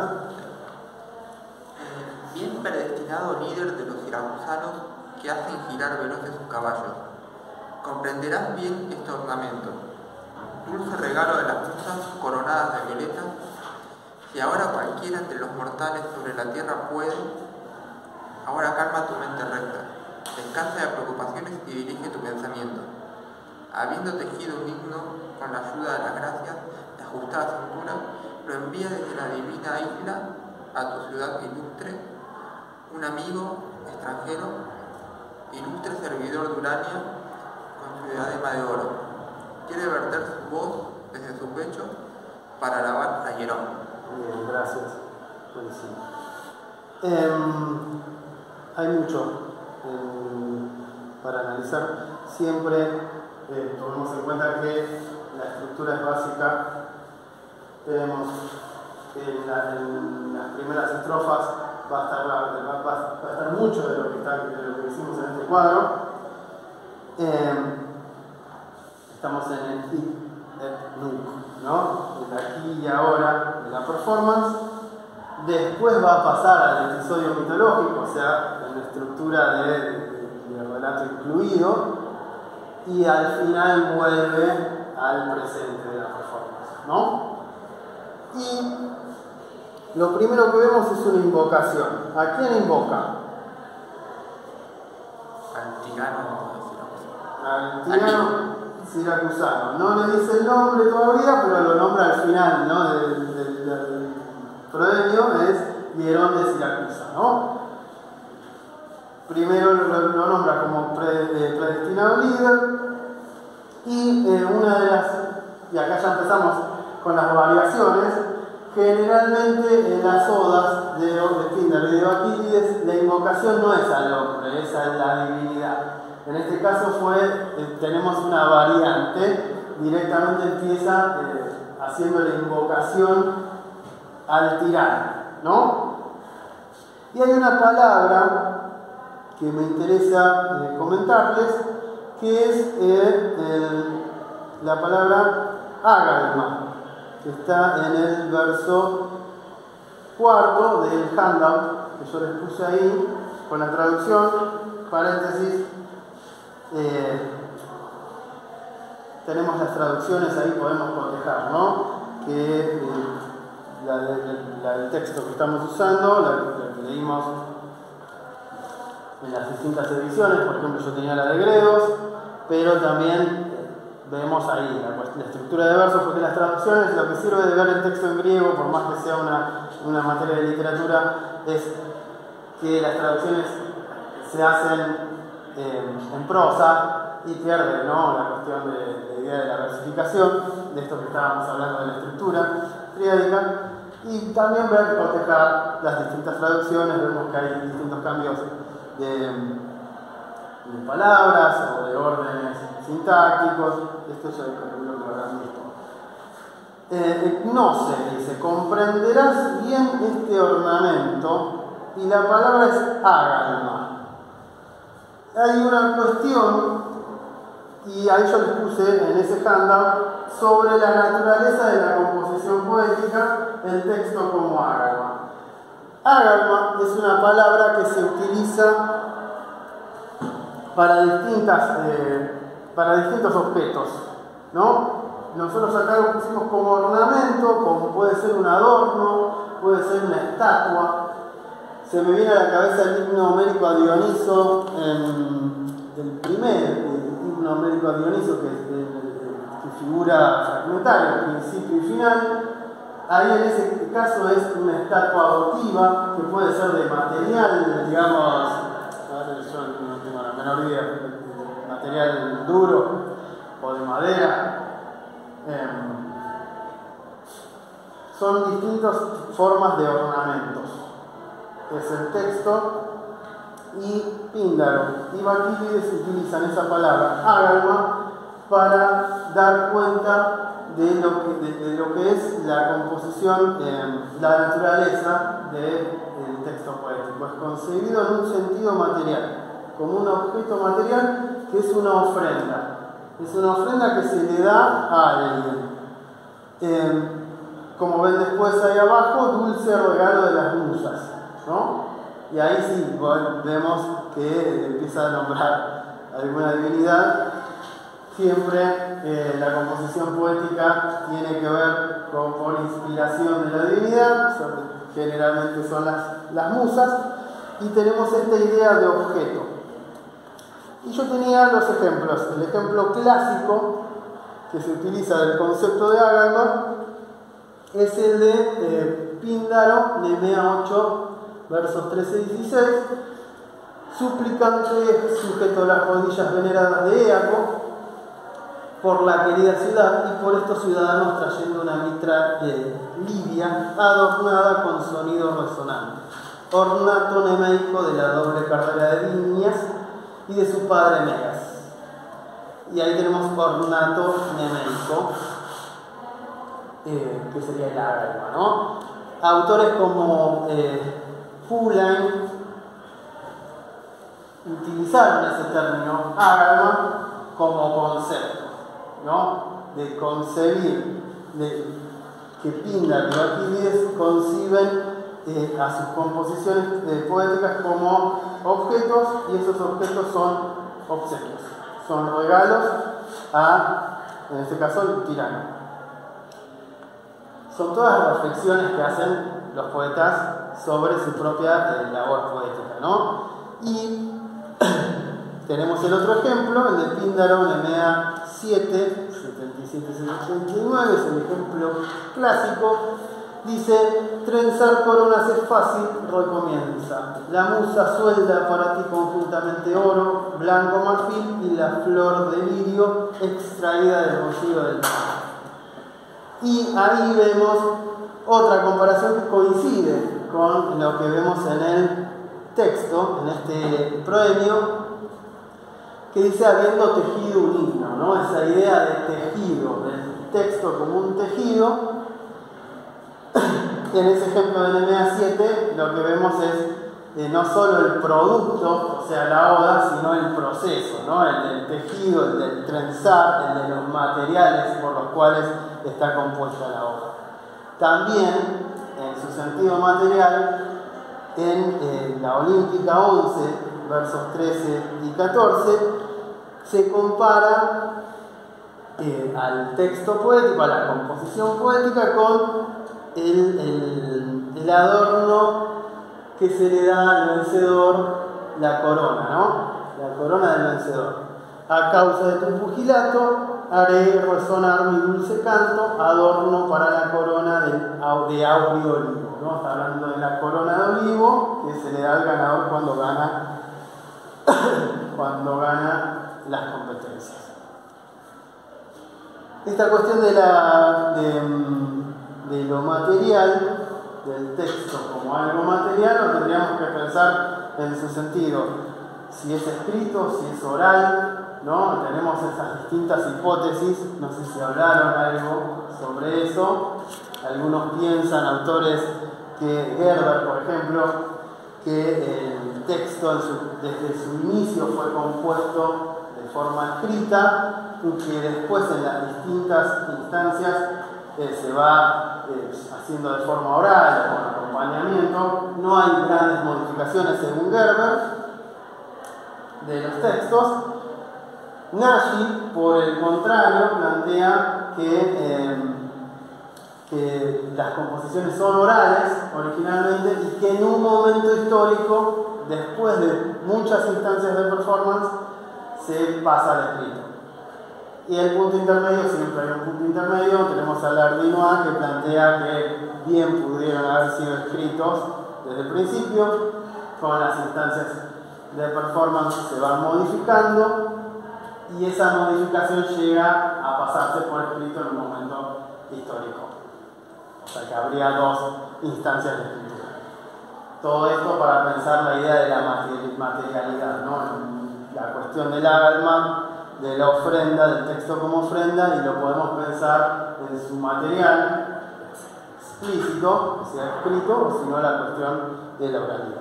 Bien predestinado líder de los siracusanos que hacen girar veloces sus caballos, comprenderás bien este ornamento, dulce regalo de las musas coronadas de violeta. Si ahora cualquiera entre los mortales sobre la tierra puede, ahora calma tu mente recta, descansa de preocupaciones y dirige tu pensamiento. Habiendo tejido un himno con la ayuda de las gracias de ajustada cintura, lo envía desde la divina isla a tu ciudad ilustre, un amigo extranjero, ilustre servidor de Urania, con su diadema de oro. Quiere verter su voz desde su pecho para alabar a Hierón. Bien, gracias. Buenísimo. Hay mucho para analizar. Siempre tomemos en cuenta que la estructura es básica. Tenemos en las primeras estrofas va a estar mucho de lo que hicimos en este cuadro. Estamos en el hic et nunc, ¿no? El aquí y ahora de la performance. Después va a pasar al episodio mitológico, o sea, en la estructura de relato incluido, y al final vuelve al presente de la performance, ¿no? Y lo primero que vemos es una invocación. ¿A quién invoca? Al tirano siracusano. No le dice el nombre todavía, pero lo nombra al final, ¿no? del proemio, es Hierón de Siracusa, ¿no? Primero lo nombra como predestinado líder, y y acá ya empezamos con las variaciones. Generalmente en las odas de Píndaro y de Bakílides la invocación no es al hombre, es a la divinidad. En este caso tenemos una variante, directamente empieza haciendo la invocación al tirano, ¿no? Y hay una palabra que me interesa comentarles, que es la palabra agalma, que está en el verso 4 del handout que yo les puse ahí, con la traducción, paréntesis, tenemos las traducciones ahí, podemos cotejar, ¿no? Que la del texto que estamos usando, la que leímos en las distintas ediciones, por ejemplo yo tenía la de Gredos, pero también vemos ahí la estructura de versos, porque las traducciones, lo que sirve de ver el texto en griego, por más que sea una materia de literatura, es que las traducciones se hacen en prosa y pierden, ¿no?, la cuestión de la idea de la versificación, de esto que estábamos hablando de la estructura triádica, y también ver, cotejar las distintas traducciones. Vemos que hay distintos cambios de palabras o de órdenes sintácticos. Esto ya calculo que lo habrán visto. No se dice, comprenderás bien este ornamento, y la palabra es agalma. Hay una cuestión, y ahí yo les puse en ese handout, sobre la naturaleza de la composición poética, el texto como agalma. Agalma es una palabra que se utiliza para distintos objetos, ¿no? Nosotros acá lo pusimos como ornamento, como puede ser un adorno, puede ser una estatua. Se me viene a la cabeza el himno homérico a Dioniso, el primer himno homérico a Dioniso, que figura fragmentaria, principio y final. Ahí en ese caso es una estatua votiva, que puede ser de material, digamos, yo no tengo la menor idea, de material duro o de madera. Son distintas formas de ornamentos. Es el texto, y Píndaro y Bakílides utilizan esa palabra agalma para dar cuenta de lo que es la composición, la naturaleza del texto poético. Es concebido en un sentido material, como un objeto material que es una ofrenda. Es una ofrenda que se le da a alguien. Como ven después ahí abajo, dulce regalo de las musas, ¿no? Y ahí sí vemos que empieza a nombrar alguna divinidad. Siempre la composición poética tiene que ver por inspiración de la divinidad, generalmente son las musas, y tenemos esta idea de objeto. Y yo tenía los ejemplos. El ejemplo clásico que se utiliza del concepto de agalma es el de Píndaro, Nemea 8, versos 13 y 16. Suplicante sujeto las rodillas veneradas de Éaco por la querida ciudad, y por estos ciudadanos trayendo una mitra libia adornada con sonidos resonantes. Ornato nemeico de la doble carrera de viñas y de su padre Megas. Y ahí tenemos ornato nemeico, que sería el agalma, ¿no? Autores como Pulain utilizaron ese término agalma como concepto, ¿no? De concebir, de que Píndaro y Bakílides conciben a sus composiciones poéticas como objetos, y esos objetos son obsequios, son regalos en este caso, el tirano. Son todas reflexiones que hacen los poetas sobre su propia labor poética, ¿no? Y tenemos el otro ejemplo, el de Píndaro, Nemea 7, 77-79, es el ejemplo clásico. Dice: trenzar coronas es fácil, recomienza. La musa suelda para ti conjuntamente oro, blanco marfil y la flor de lirio extraída del bolsillo del mar. Y ahí vemos otra comparación que coincide con lo que vemos en el texto, en este proemio, que dice: habiendo tejido un himno, ¿no? Esa idea de tejido, del texto como un tejido. En ese ejemplo de Nemea 7, lo que vemos es no solo el producto, o sea, la oda, sino el proceso, ¿no? El del tejido, el del trenzar, el de los materiales por los cuales está compuesta la oda. También, en su sentido material, en la Olímpica 11, versos 13 y 14, se compara al texto poético, a la composición poética, con el adorno que se le da al vencedor, la corona, ¿no? La corona del vencedor. A causa de tu pugilato, haré resonar mi dulce canto, adorno para la corona de áureo olivo, ¿no? Está hablando de la corona de olivo que se le da al ganador cuando gana las competencias. Esta cuestión de lo material, del texto como algo material, lo tendríamos que pensar en su sentido. Si es escrito, si es oral, ¿no? Tenemos esas distintas hipótesis, no sé si hablaron algo sobre eso. Algunos piensan, autores, que Gerber, por ejemplo, que el texto desde su inicio fue compuesto de forma escrita y que después en las distintas instancias se va haciendo de forma oral o con acompañamiento. No hay grandes modificaciones según Gerber de los textos. Nagy, por el contrario, plantea que las composiciones son orales originalmente y que en un momento histórico, después de muchas instancias de performance, se pasa al escrito. Y el punto intermedio, siempre hay un punto intermedio. Tenemos a Lardinois, que plantea que bien pudieron haber sido escritos desde el principio, con las instancias de performance se van modificando y esa modificación llega a pasarse por escrito en un momento histórico. O sea que habría dos instancias de escritura. Todo esto para pensar la idea de la materialidad, ¿no? La cuestión del alma, de la ofrenda, del texto como ofrenda, y lo podemos pensar en su material explícito, sea escrito, o si no la cuestión de la oralidad.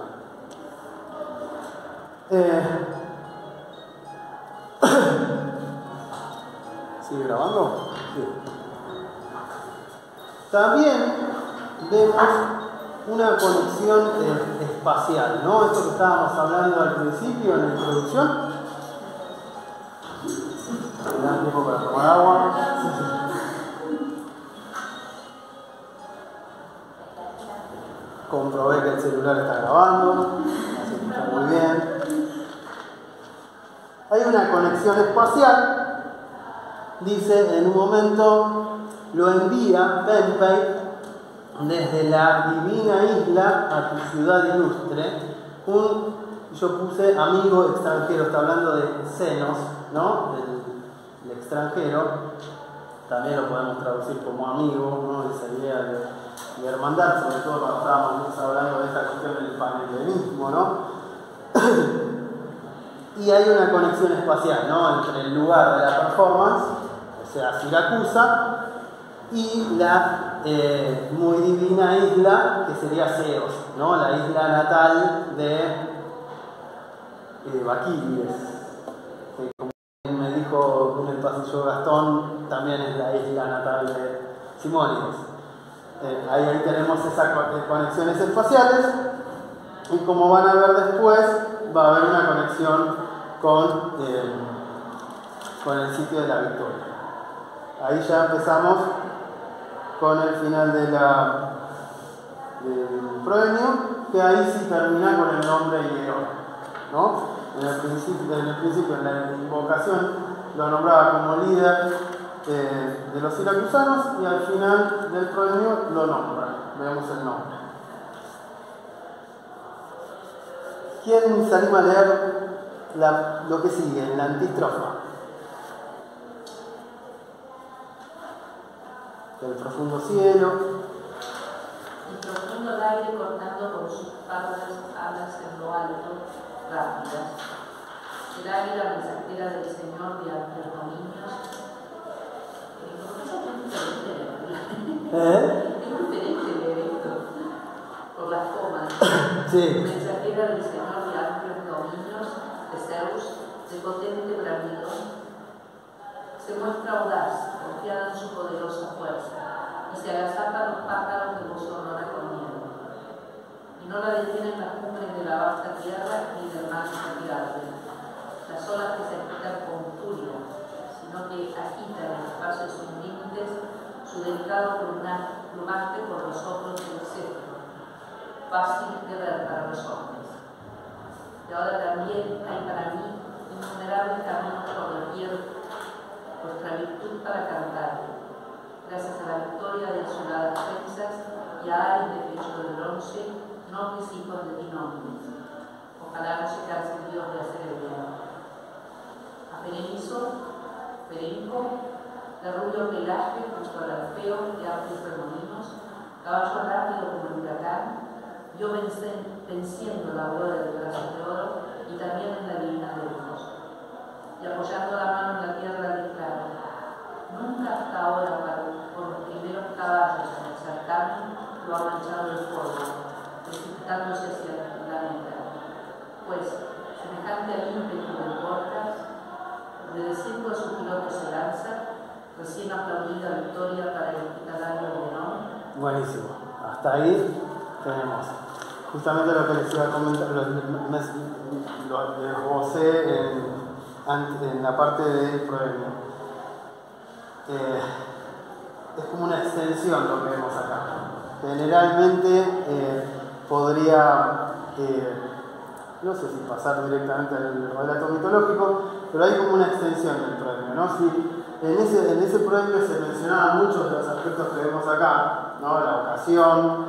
¿Sigue grabando? Sí. También vemos una conexión espacial, ¿no? Esto que estábamos hablando al principio en la introducción. ¿Me dan tiempo para tomar agua? Comprobé que el celular está grabando, así que está muy bien. Hay una conexión espacial. Dice, en un momento lo envía Pompey desde la divina isla a tu ciudad ilustre. Yo puse amigo extranjero, está hablando de Zenos, ¿no? Del extranjero. También lo podemos traducir como amigo, ¿no? Esa idea de hermandad, sobre todo cuando estábamos hablando de esta cuestión del panhelenismo, ¿no? Y hay una conexión espacial, ¿no? Entre el lugar de la performance, o sea, Siracusa, y la muy divina isla que sería Ceos, ¿no? La isla natal de Baquilides, que como me dijo en el pasillo Gastón, también es la isla natal de Simónides. Ahí tenemos esas conexiones espaciales, y como van a ver después, va a haber una conexión con el sitio de la victoria. Ahí ya empezamos con el final del premio, que ahí sí termina con el nombre y el oro, ¿no? En el principio, en la invocación, lo nombraba como líder de los siracusanos, y al final del premio lo nombra. Veamos el nombre. ¿Quién se anima a leer lo que sigue en la antistrofa? Del profundo cielo. El profundo aire cortando por sus pardas alas en lo alto, rápidas. El águila mensajera del Señor de los dominios. Es muy diferente leer esto por las comas. Sí. Mensajera muestra audaz, confiada en su poderosa fuerza, y se agazapan los pájaros de gozo honora con miedo. Y no la detienen las cumbres de la vasta tierra ni del mar infatigable, las olas que se agitan con furia, sino que agitan en el espacio sin límites su delicado plumaje por los ojos del cetro, fácil de ver para los hombres. Y ahora también hay para mí innumerables caminos por doquier, vuestra virtud para cantar, gracias a la victoria de azuladas trenzas y a ares de pecho de bronce, nobles hijos de Dinómedes. Ojalá no se canse Dios de hacer el bien. A Perenico, de rubio pelaje junto al Alfeo de amplios remolinos, caballo rápido como el huracán, yo venciendo la aurora del brazo de oro y también en la divina Delfos, y apoyando la mano en la tierra declaro: nunca hasta ahora por los primeros caballos en el certamen lo ha manchado el fuego, precipitándose hacia la meta, pues semejante al ímpetu del Porcas, obedeciendo a su piloto se lanza, recién aplaudida victoria para el hospitalario de Menón. Buenísimo, hasta ahí tenemos justamente lo que les iba a comentar, lo esbocé en la parte del proverbio. Es como una extensión lo que vemos acá. Generalmente podría, no sé si pasar directamente al relato mitológico, pero hay como una extensión del proverbio, ¿no? Si en ese proverbio se mencionaban muchos de los aspectos que vemos acá, ¿no? La ocasión,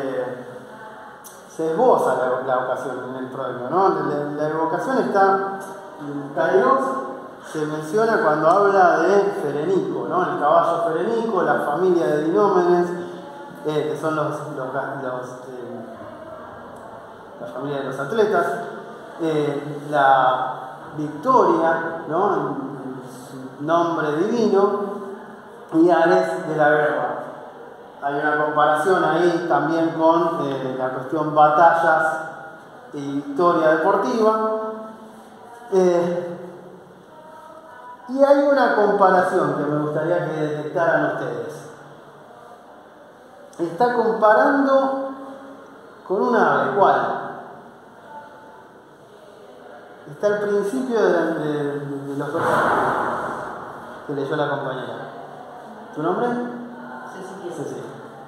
se esboza la ocasión en el proverbio, ¿no? La evocación está, Kairos se menciona cuando habla de Ferenico, ¿no? El caballo Ferenico, la familia de Dinómedes, que son la familia de los atletas, la victoria, ¿no? En su nombre divino, y Ares de la guerra. Hay una comparación ahí también con la cuestión batallas y victoria deportiva. Y hay una comparación que me gustaría que detectaran ustedes. Está comparando con un ave. ¿Cuál? Está al principio de los personajes que leyó la compañera. ¿Tu nombre? Cecilia.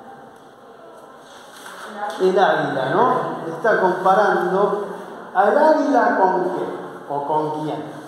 El águila, ¿no? Está comparando al águila con qué o con quién.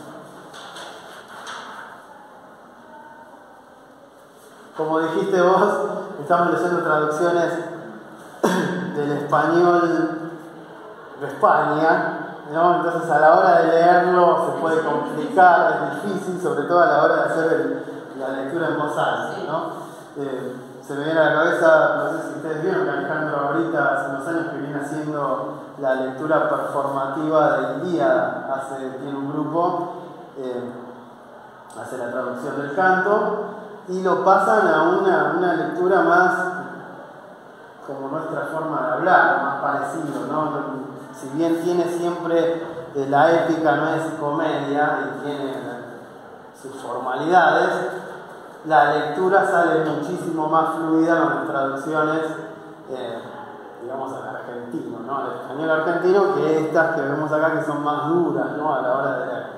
Como dijiste vos, estamos leyendo traducciones del español de España, ¿no? Entonces a la hora de leerlo se puede complicar, es difícil, sobre todo a la hora de hacer la lectura en voz alta, ¿no? Se me viene a la cabeza, no sé si ustedes vieron que Alejandro ahorita hace unos años que viene haciendo la lectura performativa del día, tiene un grupo, hace la traducción del canto y lo pasan a una lectura más como nuestra forma de hablar, más parecido, ¿no? Si bien tiene siempre la épica, no es comedia y tiene sus formalidades, la lectura sale muchísimo más fluida con las traducciones, digamos, al argentino, ¿no? Al español argentino, que estas que vemos acá que son más duras, ¿no? A la hora de leer.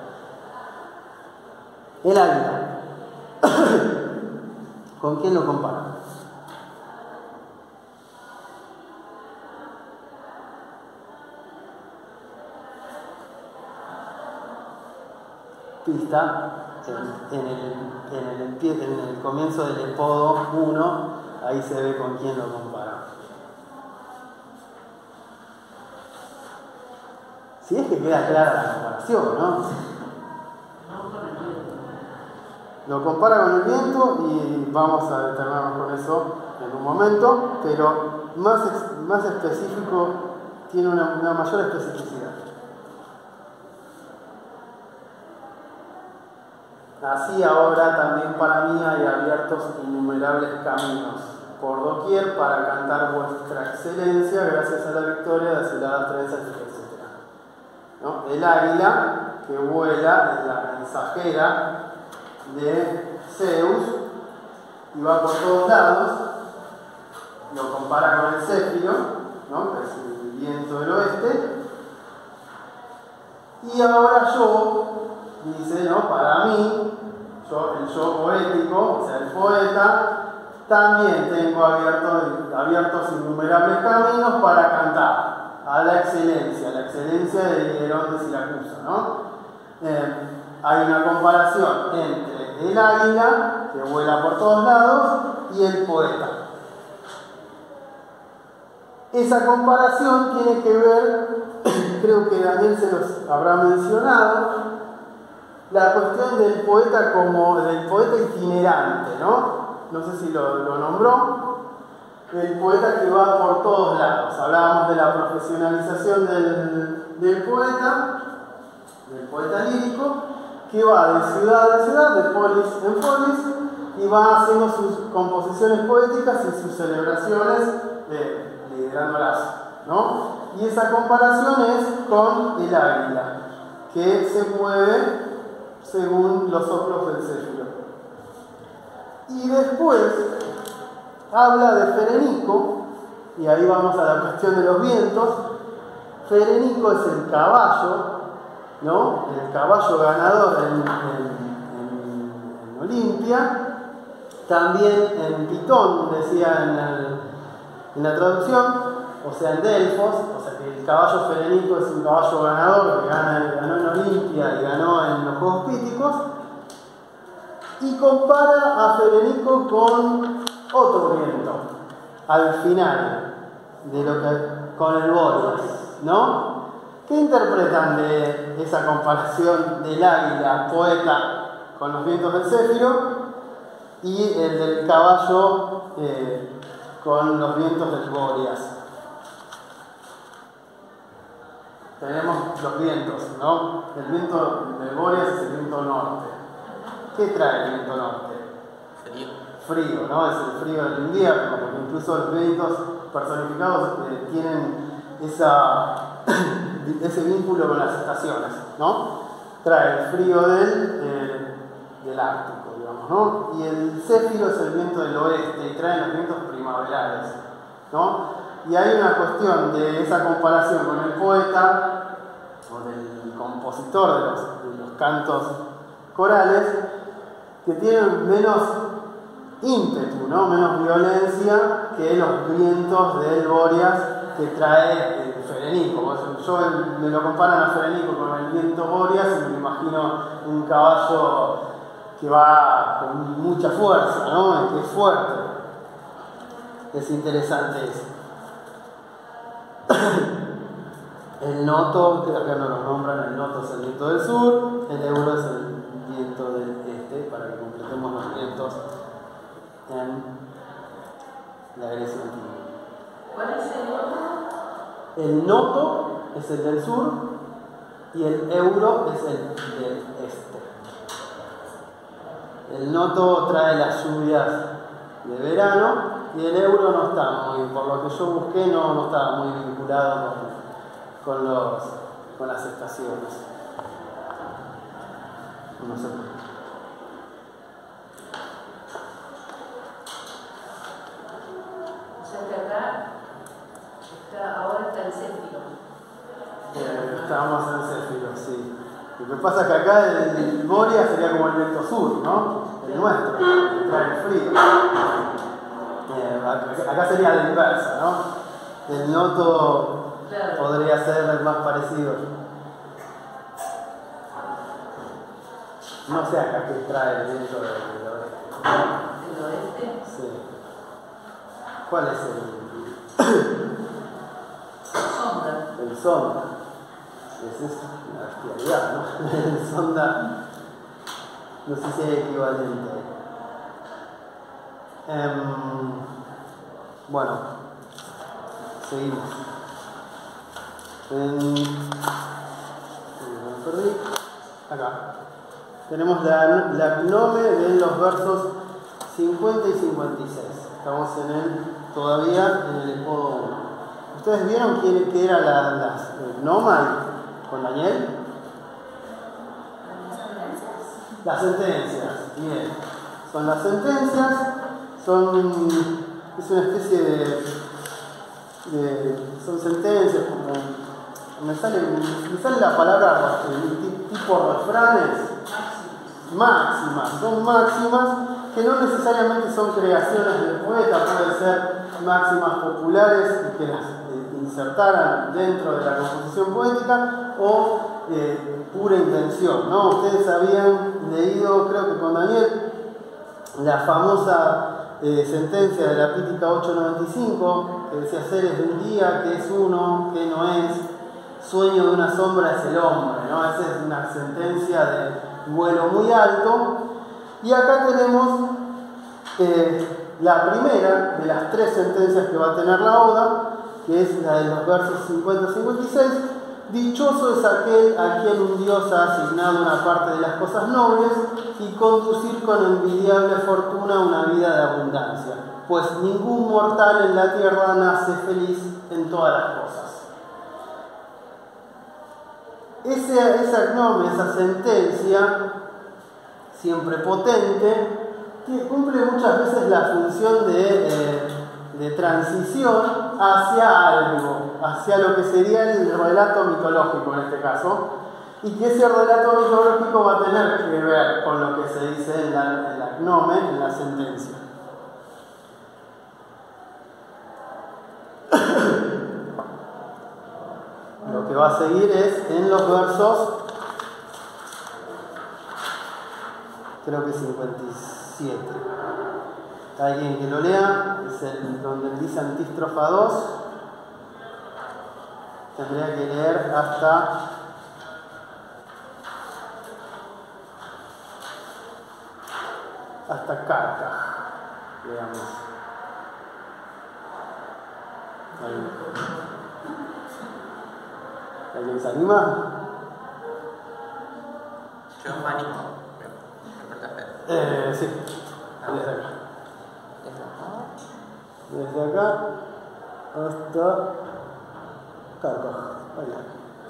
El águila. ¿Con quién lo compara? Pista. En el comienzo del Epodo 1, ahí se ve con quién lo compara. Si es que queda clara la comparación, ¿no? Lo compara con el viento y vamos a detenernos con eso en un momento, pero más específico, tiene una mayor especificidad. Así ahora también para mí hay abiertos innumerables caminos por doquier para cantar vuestra excelencia gracias a la victoria de azuladas trenzas, etc. ¿No? El águila que vuela es la mensajera de Zeus y va por todos lados, lo compara con el Céfiro, ¿no? Que es el viento del oeste, y ahora yo, dice, ¿no? Para mí, el yo poético, o sea, el poeta, también tengo abiertos innumerables caminos para cantar a la excelencia de Hierón de Siracusa, ¿no? Hay una comparación entre el águila, que vuela por todos lados, y el poeta. Esa comparación tiene que ver, creo que Daniel se los habrá mencionado, la cuestión del poeta como del poeta itinerante, ¿no? No sé si lo nombró. El poeta que va por todos lados. Hablábamos de la profesionalización del poeta lírico, que va de ciudad en ciudad, de polis en polis, y va haciendo sus composiciones poéticas y sus celebraciones liderándolas, ¿no? Y esa comparación es con el águila, que se mueve según los soplos del Céfiro. Y después habla de Ferenico, y ahí vamos a la cuestión de los vientos. Ferenico es el caballo, ¿no? El caballo ganador en Olimpia. También en Pitón, decía en la traducción, o sea en Delfos, o sea que el caballo Ferenico es un caballo ganador que ganó en Olimpia y ganó en los Juegos Píticos. Y compara a Ferenico con otro viento, al final, con el Bóreas, ¿no? ¿Qué interpretan de esa comparación del águila poeta con los vientos del Céfiro y el del caballo con los vientos del Bóreas? Tenemos los vientos, ¿no? El viento del Bóreas es el viento norte. ¿Qué trae el viento norte? Frío, ¿no? Es el frío del invierno, porque incluso los vientos personificados tienen ese vínculo con las estaciones, ¿no? Trae el frío del Ártico, digamos, ¿no? Y el Céfiro es el viento del oeste y trae los vientos primaverales, ¿no? Y hay una cuestión de esa comparación con el poeta o del compositor de los cantos corales, que tienen menos ímpetu, ¿no? Menos violencia que los vientos del Bóreas que trae Ferenico. Yo me lo comparan a Ferenico con el viento Bóreas y me imagino un caballo que va con mucha fuerza, ¿no? Que es fuerte. Es interesante eso. El noto, que acá no lo nombran, el noto es el viento del sur, el euro es el viento del este, para que completemos los vientos en la Grecia antigua. ¿Cuál es el noto? El noto es el del sur y el euro es el del este. El noto trae las lluvias de verano y el euro no está muy, por lo que yo busqué, no está muy vinculado con las estaciones. No sé por qué. Ahora está el Céfiro. Estábamos en el Céfiro, sí. Lo que pasa es que acá el Bóreas sería como el viento sur, ¿no? El nuestro, que trae el frío. Acá sería la inversa, ¿no? El noto podría ser el más parecido. No sé acá qué trae el viento del oeste. ¿El oeste? Sí. ¿Cuál es el? Sonda. El sonda. Esa es una bestialidad, ¿no? El sonda. No sé si hay equivalente. Bueno, seguimos. Perdí. Acá. Tenemos la gnome de los versos 50 y 56. Estamos todavía en el Epodo 1. ¿Ustedes vieron qué eran las gnoma con Daniel? ¿Las sentencias? Las sentencias, bien. con las sentencias. Es una especie son sentencias como, me sale la palabra tipo refranes, máximas, son máximas que no necesariamente son creaciones del poeta, pueden ser máximas populares que las insertaran dentro de la composición poética o pura intención, ¿no? Ustedes habían leído, creo que con Daniel, la famosa sentencia de la Pítica 895, que decía: seres de un día, que es uno, que no es, sueño de una sombra es el hombre, ¿no? Esa es una sentencia de vuelo muy alto. Y acá tenemos la primera de las tres sentencias que va a tener la Oda, que es la de los versos 50-56. Dichoso es aquel a quien un Dios ha asignado una parte de las cosas nobles y conducir con envidiable fortuna una vida de abundancia, pues ningún mortal en la tierra nace feliz en todas las cosas. Esa sentencia, siempre potente, que cumple muchas veces la función de transición hacia algo, hacia lo que sería el relato mitológico en este caso, y que ese relato mitológico va a tener que ver con lo que se dice en la gnome, en la sentencia. Lo que va a seguir es en los versos, creo que 57. Alguien que lo lea, es donde dice antístrofa 2. Tendría que leer hasta Carcaj. Veamos. ¿Alguien se anima? Yo me animo. Sí. Desde acá. Desde acá hasta Carcaj. Allá.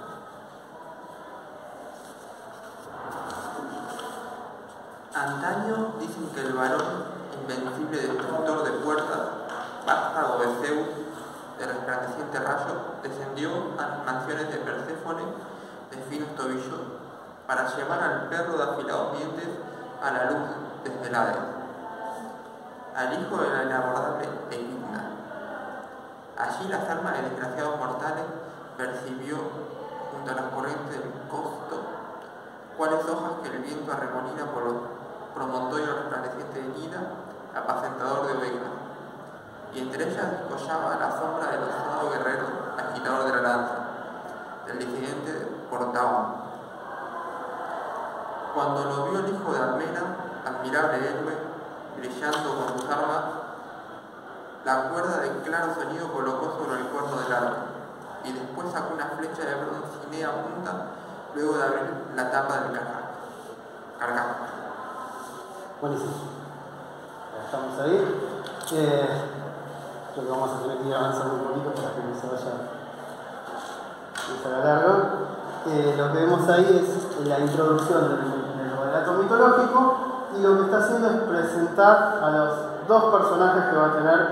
Antaño dicen que el varón invencible destructor de puertas, vástago de Zeus, de resplandeciente rayo, descendió a las mansiones de Perséfone de finos tobillos para llevar al perro de afilados dientes a la luz desde el Hades, al hijo de la inabordable Equidna. Allí las almas de desgraciados mortales percibió junto a las corrientes del costo cuáles hojas que el viento arremolina por los promontorios resplandecientes de Nida, apacentador de ovejas, y entre ellas descollaba la sombra del osado guerrero, agitador de la lanza, del disidente Portaón. Cuando lo vio el hijo de Almena, admirable héroe, brillando con sus armas, la cuerda de claro sonido colocó sobre el cuerno del arma, y después sacó una flecha de broncínea punta, luego de abrir la tapa del carcaj. Buenísimo. Estamos ahí. Creo que vamos a tener que ir avanzando un poquito para que no se haga largo. Lo que vemos ahí es la introducción del relato mitológico, y lo que está haciendo es presentar a los dos personajes que va a tener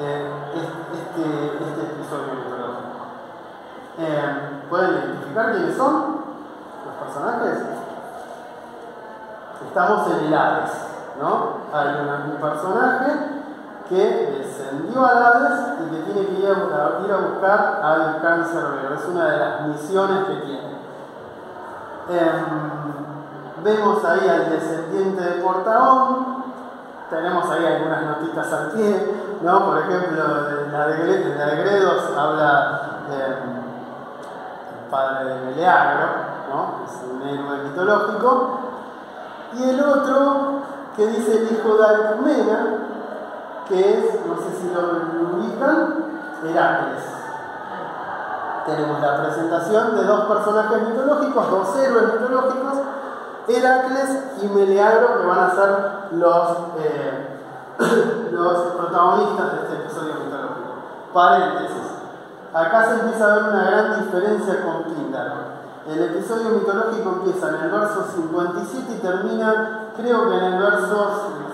este episodio mitológico. ¿Pueden identificar quiénes son los personajes? Estamos en el Hades, ¿no? Hay un personaje que descendió al Hades y que tiene que ir a buscar al Cancerbero. Es una de las misiones que tiene. Vemos ahí al descendiente de Portaón. Tenemos ahí algunas notitas al pie, ¿no? Por ejemplo, la de Gredos habla el padre de Meleagro, ¿no? Es un héroe mitológico. Y el otro que dice el hijo de Alcmena, que es, no sé si lo ubican, Heracles. Tenemos la presentación de dos personajes mitológicos, dos héroes mitológicos, Heracles y Meleagro, que van a ser los protagonistas de este episodio mitológico. Paréntesis. Acá se empieza a ver una gran diferencia con Píndaro. El episodio mitológico empieza en el verso 57 y termina, creo que en el verso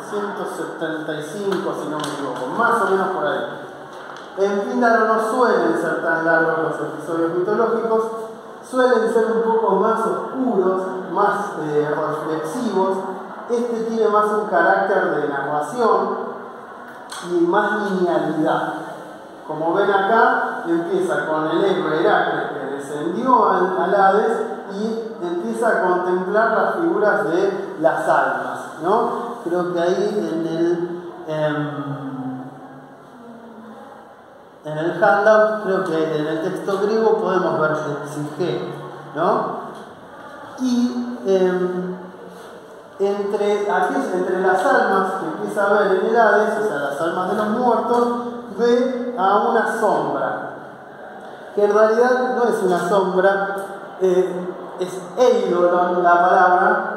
175, si no me equivoco, más o menos por ahí. En Píndaro no suelen ser tan largos los episodios mitológicos, suelen ser un poco más oscuros, más reflexivos. Este tiene más un carácter de narración y más linealidad. Como ven acá, empieza con el héroe Heracles que descendió al Hades y empieza a contemplar las figuras de las almas, ¿no? Creo que ahí en el handout, creo que en el texto griego podemos ver Psique, ¿no? Y entre las almas que empieza a ver en el Hades, o sea, las almas de los muertos, ve a una sombra, que en realidad no es una sombra, es eidolon la palabra,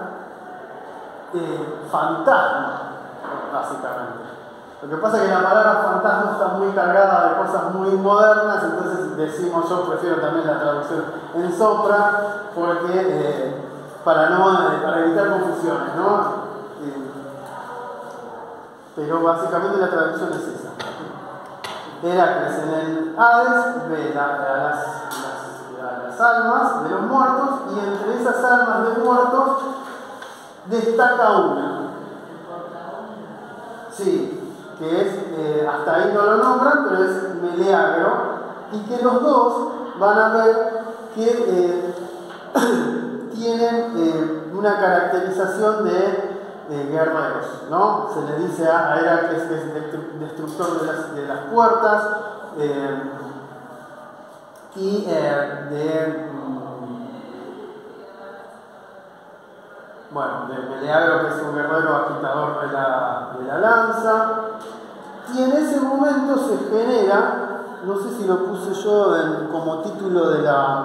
fantasma, básicamente. Lo que pasa es que la palabra fantasma está muy cargada de cosas muy modernas, entonces decimos, yo prefiero también la traducción en sombra, porque para evitar confusiones, ¿no? Pero básicamente la traducción es esa. Heracles en el Hades ve a las almas de los muertos y entre esas almas de muertos destaca una. Sí, que es, hasta ahí no lo nombran, pero es Meleagro, y que los dos van a ver que tienen una caracterización de guerreros, ¿no? Se le dice a Heracles que es destructor de las puertas y de Meleagro, que es un guerrero agitador de la lanza. Y en ese momento se genera, no sé si lo puse yo como título del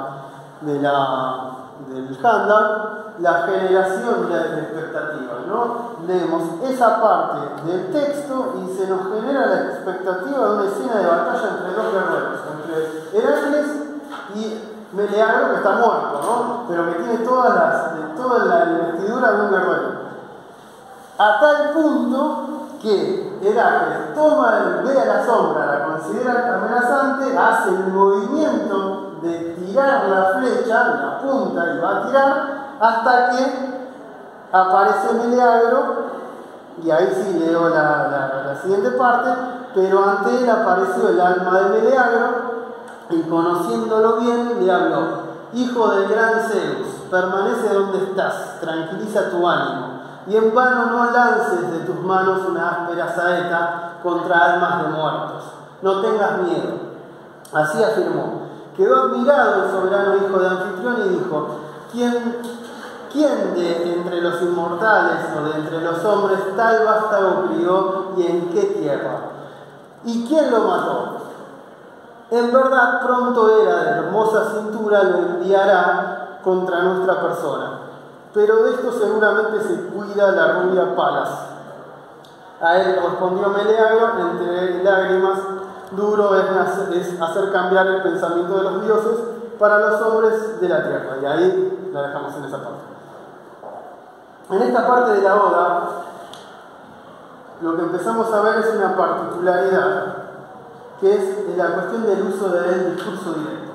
handout, la generación de expectativas, ¿no? Leemos esa parte del texto y se nos genera la expectativa de una escena de batalla entre dos guerreros, entre Heracles y Meleagro, que está muerto, ¿no? Pero que tiene toda la investidura de un guerrero. A tal punto que Heracles ve a la sombra, la considera amenazante, hace el movimiento de tirar la flecha, la punta y va a tirar, hasta que aparece Meleagro, y ahí sí leo la siguiente parte, pero ante él apareció el alma de Meleagro, y conociéndolo bien le habló: hijo del gran Zeus, permanece donde estás, tranquiliza tu ánimo, y en vano no lances de tus manos una áspera saeta contra almas de muertos. No tengas miedo. Así afirmó. Quedó admirado el soberano hijo de Anfitrión y dijo: ¿Quién de entre los inmortales o de entre los hombres tal vástago crió y en qué tierra? ¿Y quién lo mató? En verdad pronto era de hermosa cintura, lo enviará contra nuestra persona. Pero de esto seguramente se cuida la rubia Palas. A él respondió Meleagro, entre lágrimas: duro es hacer cambiar el pensamiento de los dioses para los hombres de la tierra. Y ahí la dejamos en esa parte. En esta parte de la Oda, lo que empezamos a ver es una particularidad, que es la cuestión del uso del discurso directo.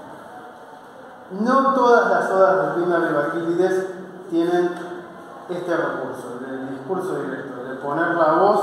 No todas las odas de Píndaro y Bakílides tienen este recurso, del discurso directo, de poner la voz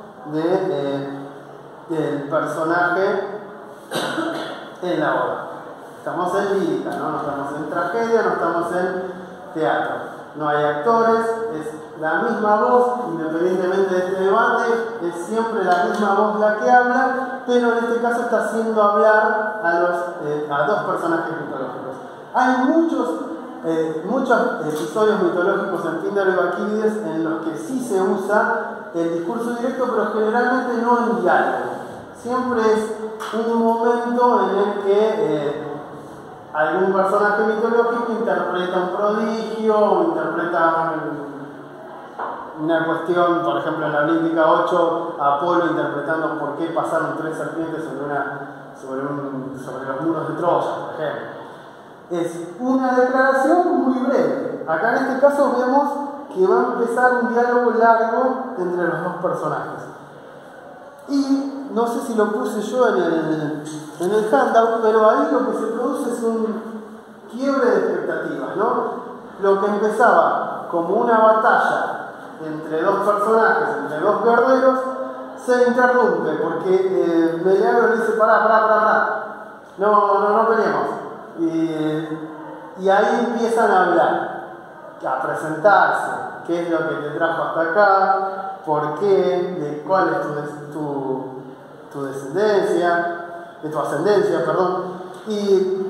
del personaje en la obra. Estamos en lírica, ¿no? Estamos en tragedia, no estamos en teatro. No hay actores, es la misma voz, independientemente de este debate, es siempre la misma voz la que habla, pero en este caso está haciendo hablar a dos personajes mitológicos. Hay muchos episodios mitológicos en Píndaro y Bakílides en los que sí se usa el discurso directo, pero generalmente no en diálogo. Siempre es un momento en el que algún personaje mitológico interpreta un prodigio o interpreta una cuestión, por ejemplo en la Olímpica 8, Apolo interpretando por qué pasaron 3 serpientes sobre los muros de Troya, por ejemplo. es una declaración muy breve. Acá en este caso vemos que va a empezar un diálogo largo entre los dos personajes. Y no sé si lo puse yo en el handout, pero ahí lo que se produce es un quiebre de expectativas, ¿no? Lo que empezaba como una batalla entre dos personajes, entre dos guerreros, se interrumpe porque Meleagro le dice: pará, no peleemos. Y ahí empiezan a hablar, a presentarse, qué es lo que te trajo hasta acá, por qué, de cuál es tu descendencia, de tu ascendencia, perdón. Y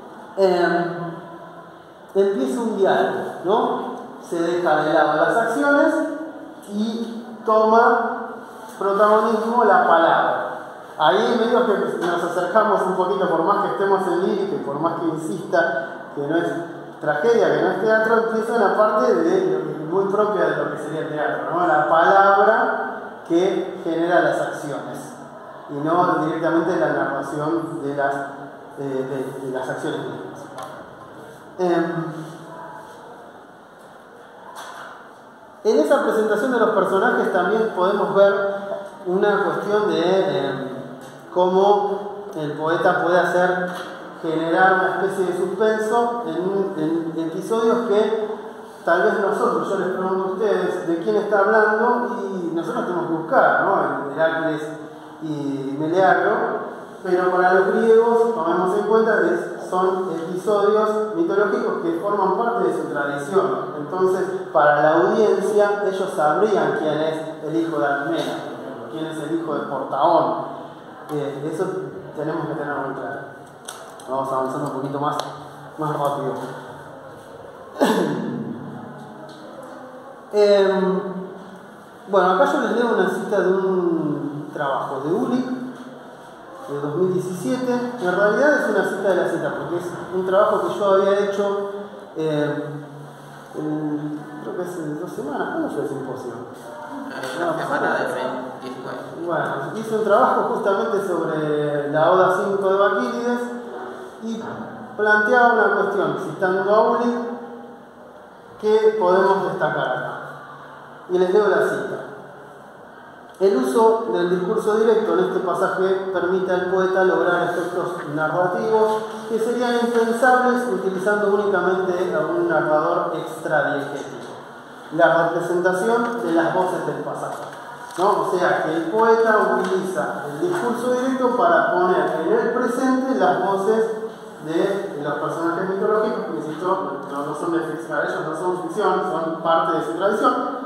empieza un diálogo, ¿no? Se deja de lado las acciones y toma protagonismo la palabra. Ahí medio que nos acercamos un poquito, por más que estemos en lírica y por más que insista que no es tragedia, que no es teatro, empieza una parte muy propia de lo que sería el teatro, ¿no? La palabra que genera las acciones y no directamente la narración de las acciones mismas. En esa presentación de los personajes también podemos ver una cuestión de cómo el poeta puede generar una especie de suspenso en episodios que tal vez nosotros, yo les pregunto a ustedes de quién está hablando y nosotros tenemos que buscar, ¿no? Heracles y Meleagro, pero para los griegos, tomemos en cuenta que son episodios mitológicos que forman parte de su tradición. Entonces, para la audiencia, ellos sabrían quién es el hijo de Alcmena, quién es el hijo de Portaón. Eso tenemos que tenerlo muy claro. Vamos avanzando un poquito más rápido. Bueno, acá yo les leo una cita de un trabajo de Uli de 2017. En realidad es una cita de la cita, porque es un trabajo que yo había hecho creo que hace 2 semanas. ¿Cuándo fue el simposio? La semana del 29. Bueno, hice un trabajo justamente sobre la Oda 5 de Baquílides y planteaba una cuestión, citando a Uli, que podemos destacar acá. Y les leo la cita. El uso del discurso directo en este pasaje permite al poeta lograr efectos narrativos que serían impensables utilizando únicamente a un narrador extradiegético. La representación de las voces del pasaje, ¿no? O sea, que el poeta utiliza el discurso directo para poner en el presente las voces de los personajes mitológicos, que insisto, no son de ficción, ellos no son ficción, son parte de su tradición.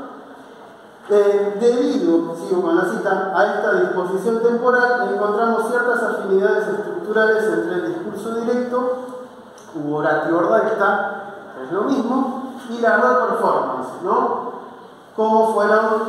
Debido, sigo con la cita, a esta disposición temporal encontramos ciertas afinidades estructurales entre el discurso directo u oratio ordacta, que es lo mismo, y la oral performance, ¿no? Como fueron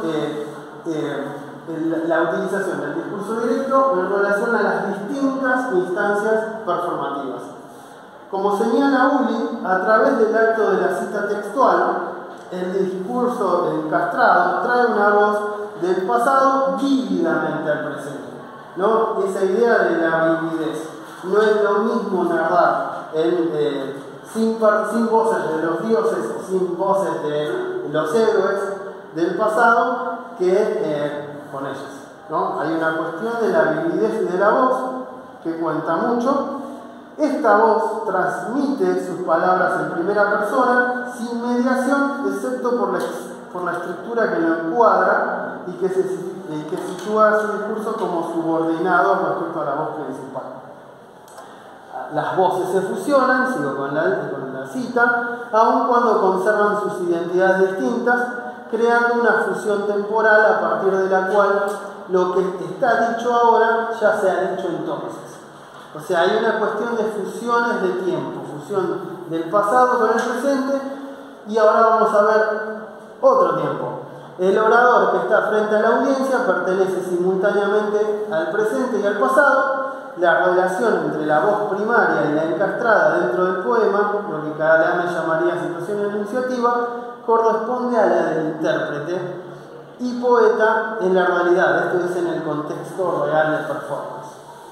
la utilización del discurso directo en relación a las distintas instancias performativas. Como señala Uli, a través del acto de la cita textual, el discurso encastrado trae una voz del pasado vívidamente al presente, ¿no? Esa idea de la vividez. No es lo mismo narrar sin voces de los dioses, sin voces de los héroes del pasado que con ellos, ¿no? Hay una cuestión de la vividez y de la voz que cuenta mucho. Esta voz transmite sus palabras en primera persona sin mediación, excepto por la estructura que lo encuadra y que sitúa su discurso como subordinado respecto a la voz principal. Las voces se fusionan, sigo con la cita, aun cuando conservan sus identidades distintas, creando una fusión temporal a partir de la cual lo que está dicho ahora ya se ha dicho entonces. O sea, hay una cuestión de fusiones de tiempo, fusión del pasado con el presente, y ahora vamos a ver otro tiempo. El orador que está frente a la audiencia pertenece simultáneamente al presente y al pasado. La relación entre la voz primaria y la encastrada dentro del poema, lo que Calame llamaría situación enunciativa, corresponde a la del intérprete y poeta en la realidad, esto es en el contexto real de performance.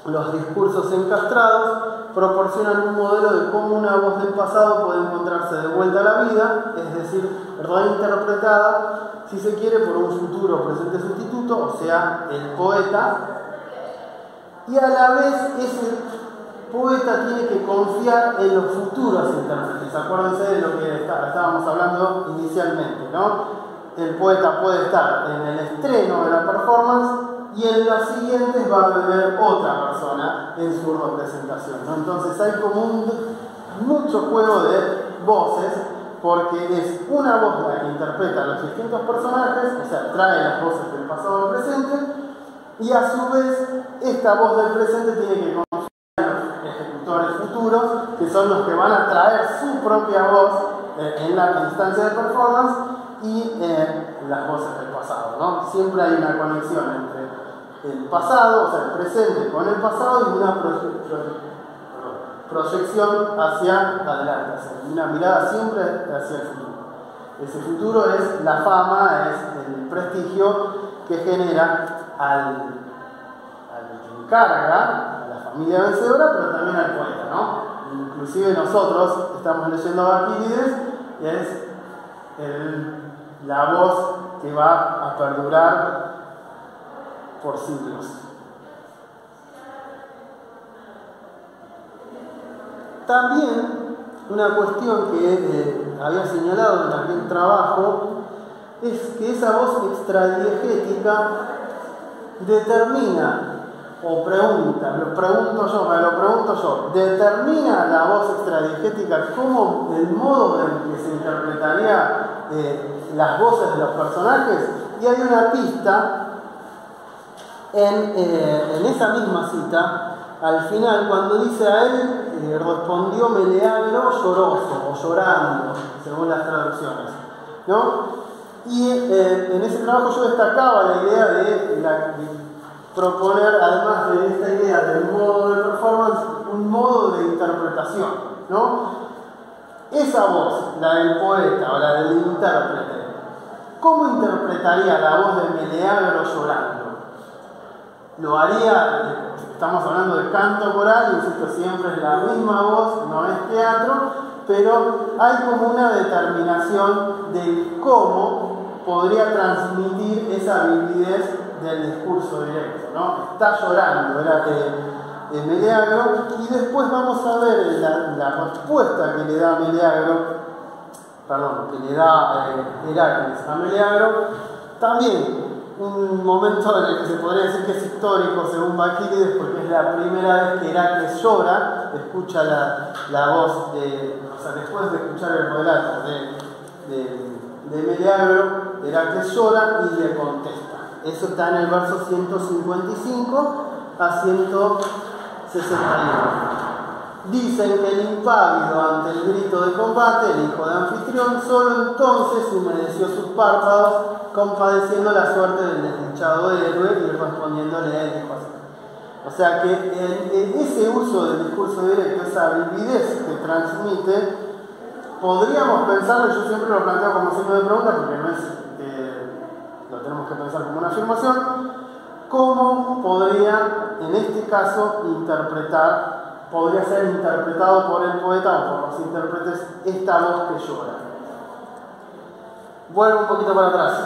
Los discursos encastrados proporcionan un modelo de cómo una voz del pasado puede encontrarse de vuelta a la vida, es decir, reinterpretada, si se quiere, por un futuro presente sustituto, o sea, el poeta, y a la vez ese poeta tiene que confiar en los futuros intérpretes. Acuérdense de lo que estábamos hablando inicialmente, ¿no? El poeta puede estar en el estreno de la performance y en las siguientes va a ver otra persona en su representación, ¿no? Entonces hay como mucho juego de voces, porque es una voz la que interpreta a los distintos personajes, o sea, trae las voces del pasado al presente, y a su vez esta voz del presente tiene que confiar en los ejecutores futuros, que son los que van a traer su propia voz en la instancia de performance y las voces del pasado, ¿no? Siempre hay una conexión entre el pasado, o sea, el presente con el pasado, y una proyección hacia adelante, una mirada siempre hacia el futuro. Ese futuro es la fama, es el prestigio que genera al que encarga, a la familia vencedora, pero también al poeta, ¿no? Inclusive nosotros estamos leyendo a Bakílides, y es la voz que va a perdurar por siglos. También una cuestión que había señalado en aquel trabajo es que esa voz extradiegética determina, o pregunta, me lo pregunto yo, determina la voz extradiegética como el modo en que se interpretaría las voces de los personajes. Y hay una pista en esa misma cita, al final, cuando dice a él, respondió Meleagro lloroso o llorando, según las traducciones, ¿no? Y en ese trabajo yo destacaba la idea de proponer, además de esta idea del modo de performance, un modo de interpretación, ¿no? Esa voz, la del poeta o la del intérprete, ¿cómo interpretaría la voz de Meleagro llorando? Lo haría, estamos hablando de canto coral, insisto, siempre es la misma voz, no es teatro, pero hay como una determinación de cómo podría transmitir esa vividez del discurso directo, ¿no? Está llorando, era Meleagro, y después vamos a ver la respuesta que le da Heracles a Meleagro, también un momento en el que se podría decir que es histórico según Bakílides, porque es la primera vez que Heracles llora, escucha la voz o sea, después de escuchar el relato de Meleagro, Heracles llora y le contesta. Eso está en el verso 155 a 161. Dicen que el impávido, ante el grito de combate, el hijo de Anfitrión, solo entonces humedeció sus párpados, compadeciendo la suerte del desdichado héroe y respondiéndole a él, dijo así. O sea que ese uso del discurso directo, esa vividez que transmite, podríamos pensarlo, yo siempre lo planteo como signo de pregunta, porque no es lo tenemos que pensar como una afirmación, ¿cómo podría, en este caso, podría ser interpretado por el poeta o por los intérpretes esta voz que llora? Vuelvo un poquito para atrás.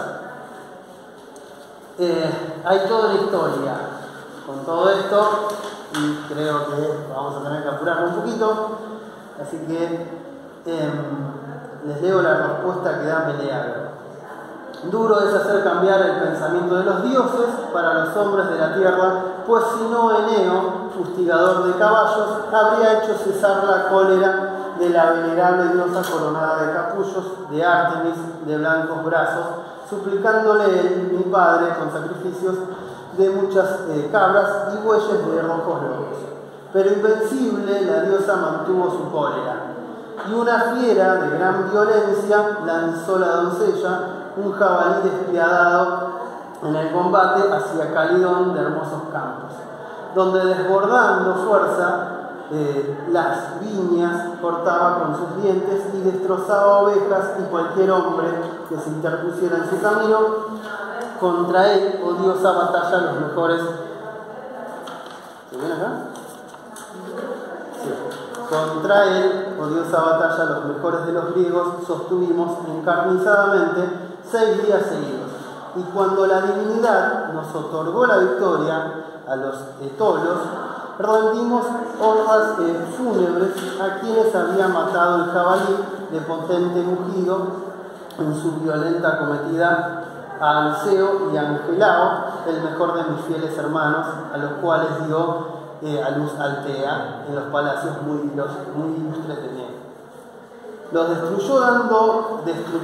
Hay toda una historia con todo esto y creo que vamos a tener que apurarlo un poquito, así que les leo la respuesta que da Meleagro. Duro es hacer cambiar el pensamiento de los dioses para los hombres de la tierra, pues si no Eneo, fustigador de caballos, habría hecho cesar la cólera de la venerable diosa coronada de capullos, de Artemis, de blancos brazos, suplicándole él, mi padre, con sacrificios de muchas cabras y bueyes de rojos lobos. Pero invencible la diosa mantuvo su cólera, y una fiera de gran violencia lanzó la doncella, un jabalí despiadado en el combate hacia Calidón de hermosos campos, donde desbordando fuerza las viñas cortaba con sus dientes y destrozaba ovejas y cualquier hombre que se interpusiera en su camino. Contra él odiosa batalla los mejores ¿Se ven acá? Sí. Contra él, odiosa batalla, los mejores de los griegos sostuvimos encarnizadamente 6 días seguidos. Y cuando la divinidad nos otorgó la victoria a los etolos, rendimos honras fúnebres a quienes había matado el jabalí de potente mugido en su violenta cometida a Anseo y Angelao, el mejor de mis fieles hermanos, a los cuales dio a luz Altea en los palacios muy ilustres de Neo. Los destruyó Hado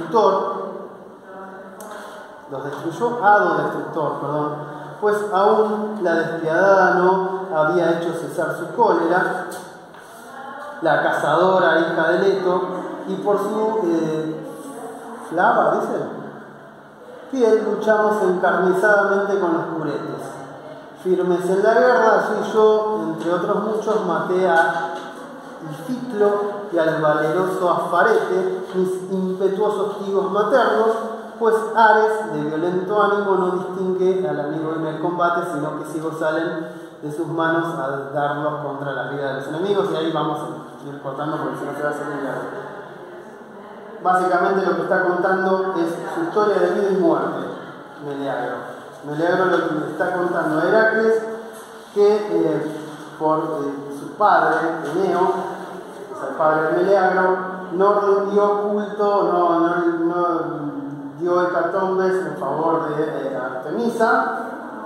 destructor, pues aún la despiadada no había hecho cesar su cólera, la cazadora hija de Leto, y por su flava, dicen, piel luchamos encarnizadamente con los curetes. Firmes en la guerra, así yo, entre otros muchos, maté a Ificlo y al valeroso Afarete, mis impetuosos tíos maternos, pues Ares, de violento ánimo, no distingue al amigo en el combate, sino que ciegos salen de sus manos al darlos contra la vida de los enemigos, y ahí vamos a ir cortando porque si no se va a hacer muy largo. Básicamente lo que está contando es su historia de vida y muerte, Meleagro. Meleagro lo que está contando a Heracles, que por su padre, Eneo, o sea, el padre de Meleagro, no rindió culto, no dio hecatombes en favor de Artemisa,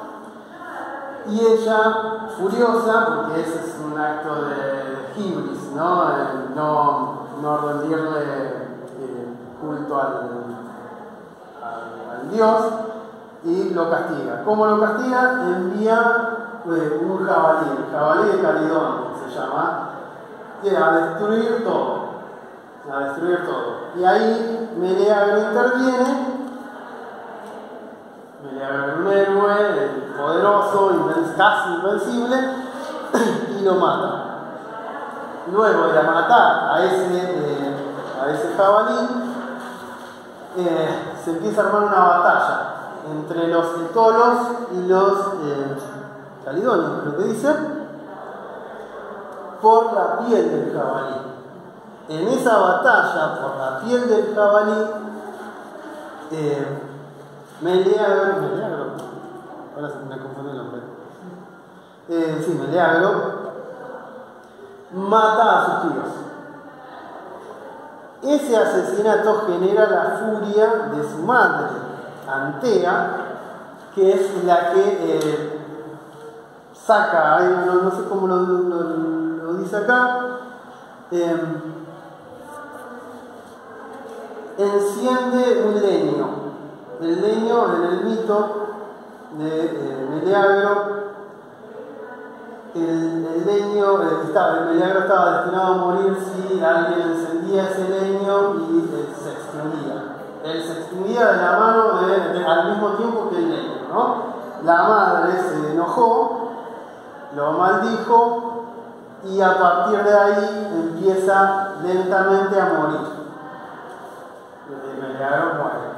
y ella, furiosa, porque ese es un acto de hibris, no rendirle culto al dios, y lo castiga. ¿Cómo lo castiga? Envía un jabalí, el jabalí de Calidón se llama, a destruir todo. Y ahí Meleagro interviene. Meleagro era un héroe, poderoso, casi invencible, y lo mata. Luego de matar a ese jabalí, se empieza a armar una batalla entre los etolos y los calidonios, lo que dicen, por la piel del jabalí. En esa batalla por la piel del jabalí, Meleagro, ahora me confundí el nombre. Meleagro mata a sus tíos. Ese asesinato genera la furia de su madre, Antea, que es la que saca, no sé cómo lo dice acá, enciende un leño. El leño en el mito de Meleagro, el Meleagro estaba destinado a morir si alguien encendía ese leño y se extinguía. Él se extinguía de la mano al mismo tiempo que el leño, ¿no? La madre se enojó, lo maldijo y a partir de ahí empieza lentamente a morir. Meleagro muere.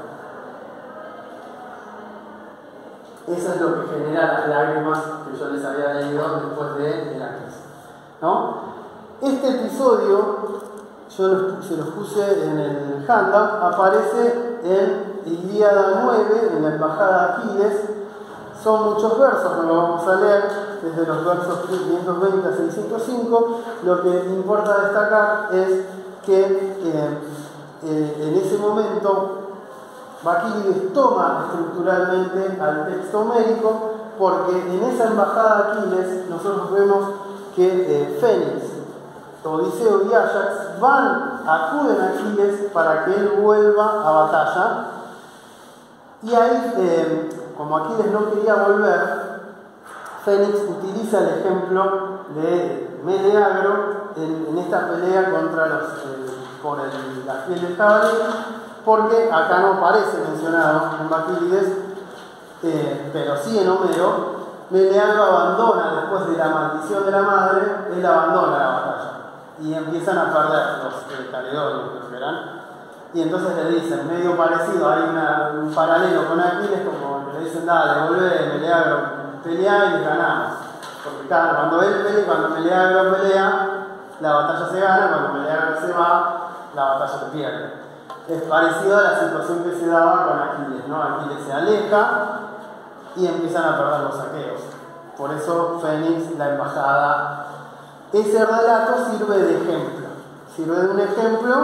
Eso es lo que genera las lágrimas que yo les había leído después de Heracles, ¿no? Este episodio, yo se los puse en el handout, aparece en Ilíada 9, en la embajada de Aquiles. Son muchos versos, no lo vamos a leer, desde los versos 520 a 605. Lo que importa destacar es que en ese momento Baquílides toma estructuralmente al texto homérico, porque en esa embajada de Aquiles nosotros vemos que Fénix, Odiseo y Áyax acuden a Aquiles para que él vuelva a batalla, y ahí, como Aquiles no quería volver, Fénix utiliza el ejemplo de Meleagro en esta pelea contra por la piel del jabalí, porque acá no aparece mencionado en Baquílides, pero sí en Homero. Meleagro abandona, después de la maldición de la madre, él abandona la batalla y empiezan a perder los caledonios, creo que eran, y entonces le dicen, medio parecido, hay un paralelo con Aquiles, como que le dicen, dale, volvé, Meleagro, peleá y ganamos. Porque claro, cuando Meleagro pelea, la batalla se gana, cuando Meleagro se va, la batalla se pierde. Es parecido a la situación que se daba con Aquiles, ¿no? Aquiles se aleja y empiezan a perder los saqueos. Por eso Fénix, la embajada, ese relato sirve de ejemplo. Sirve de un ejemplo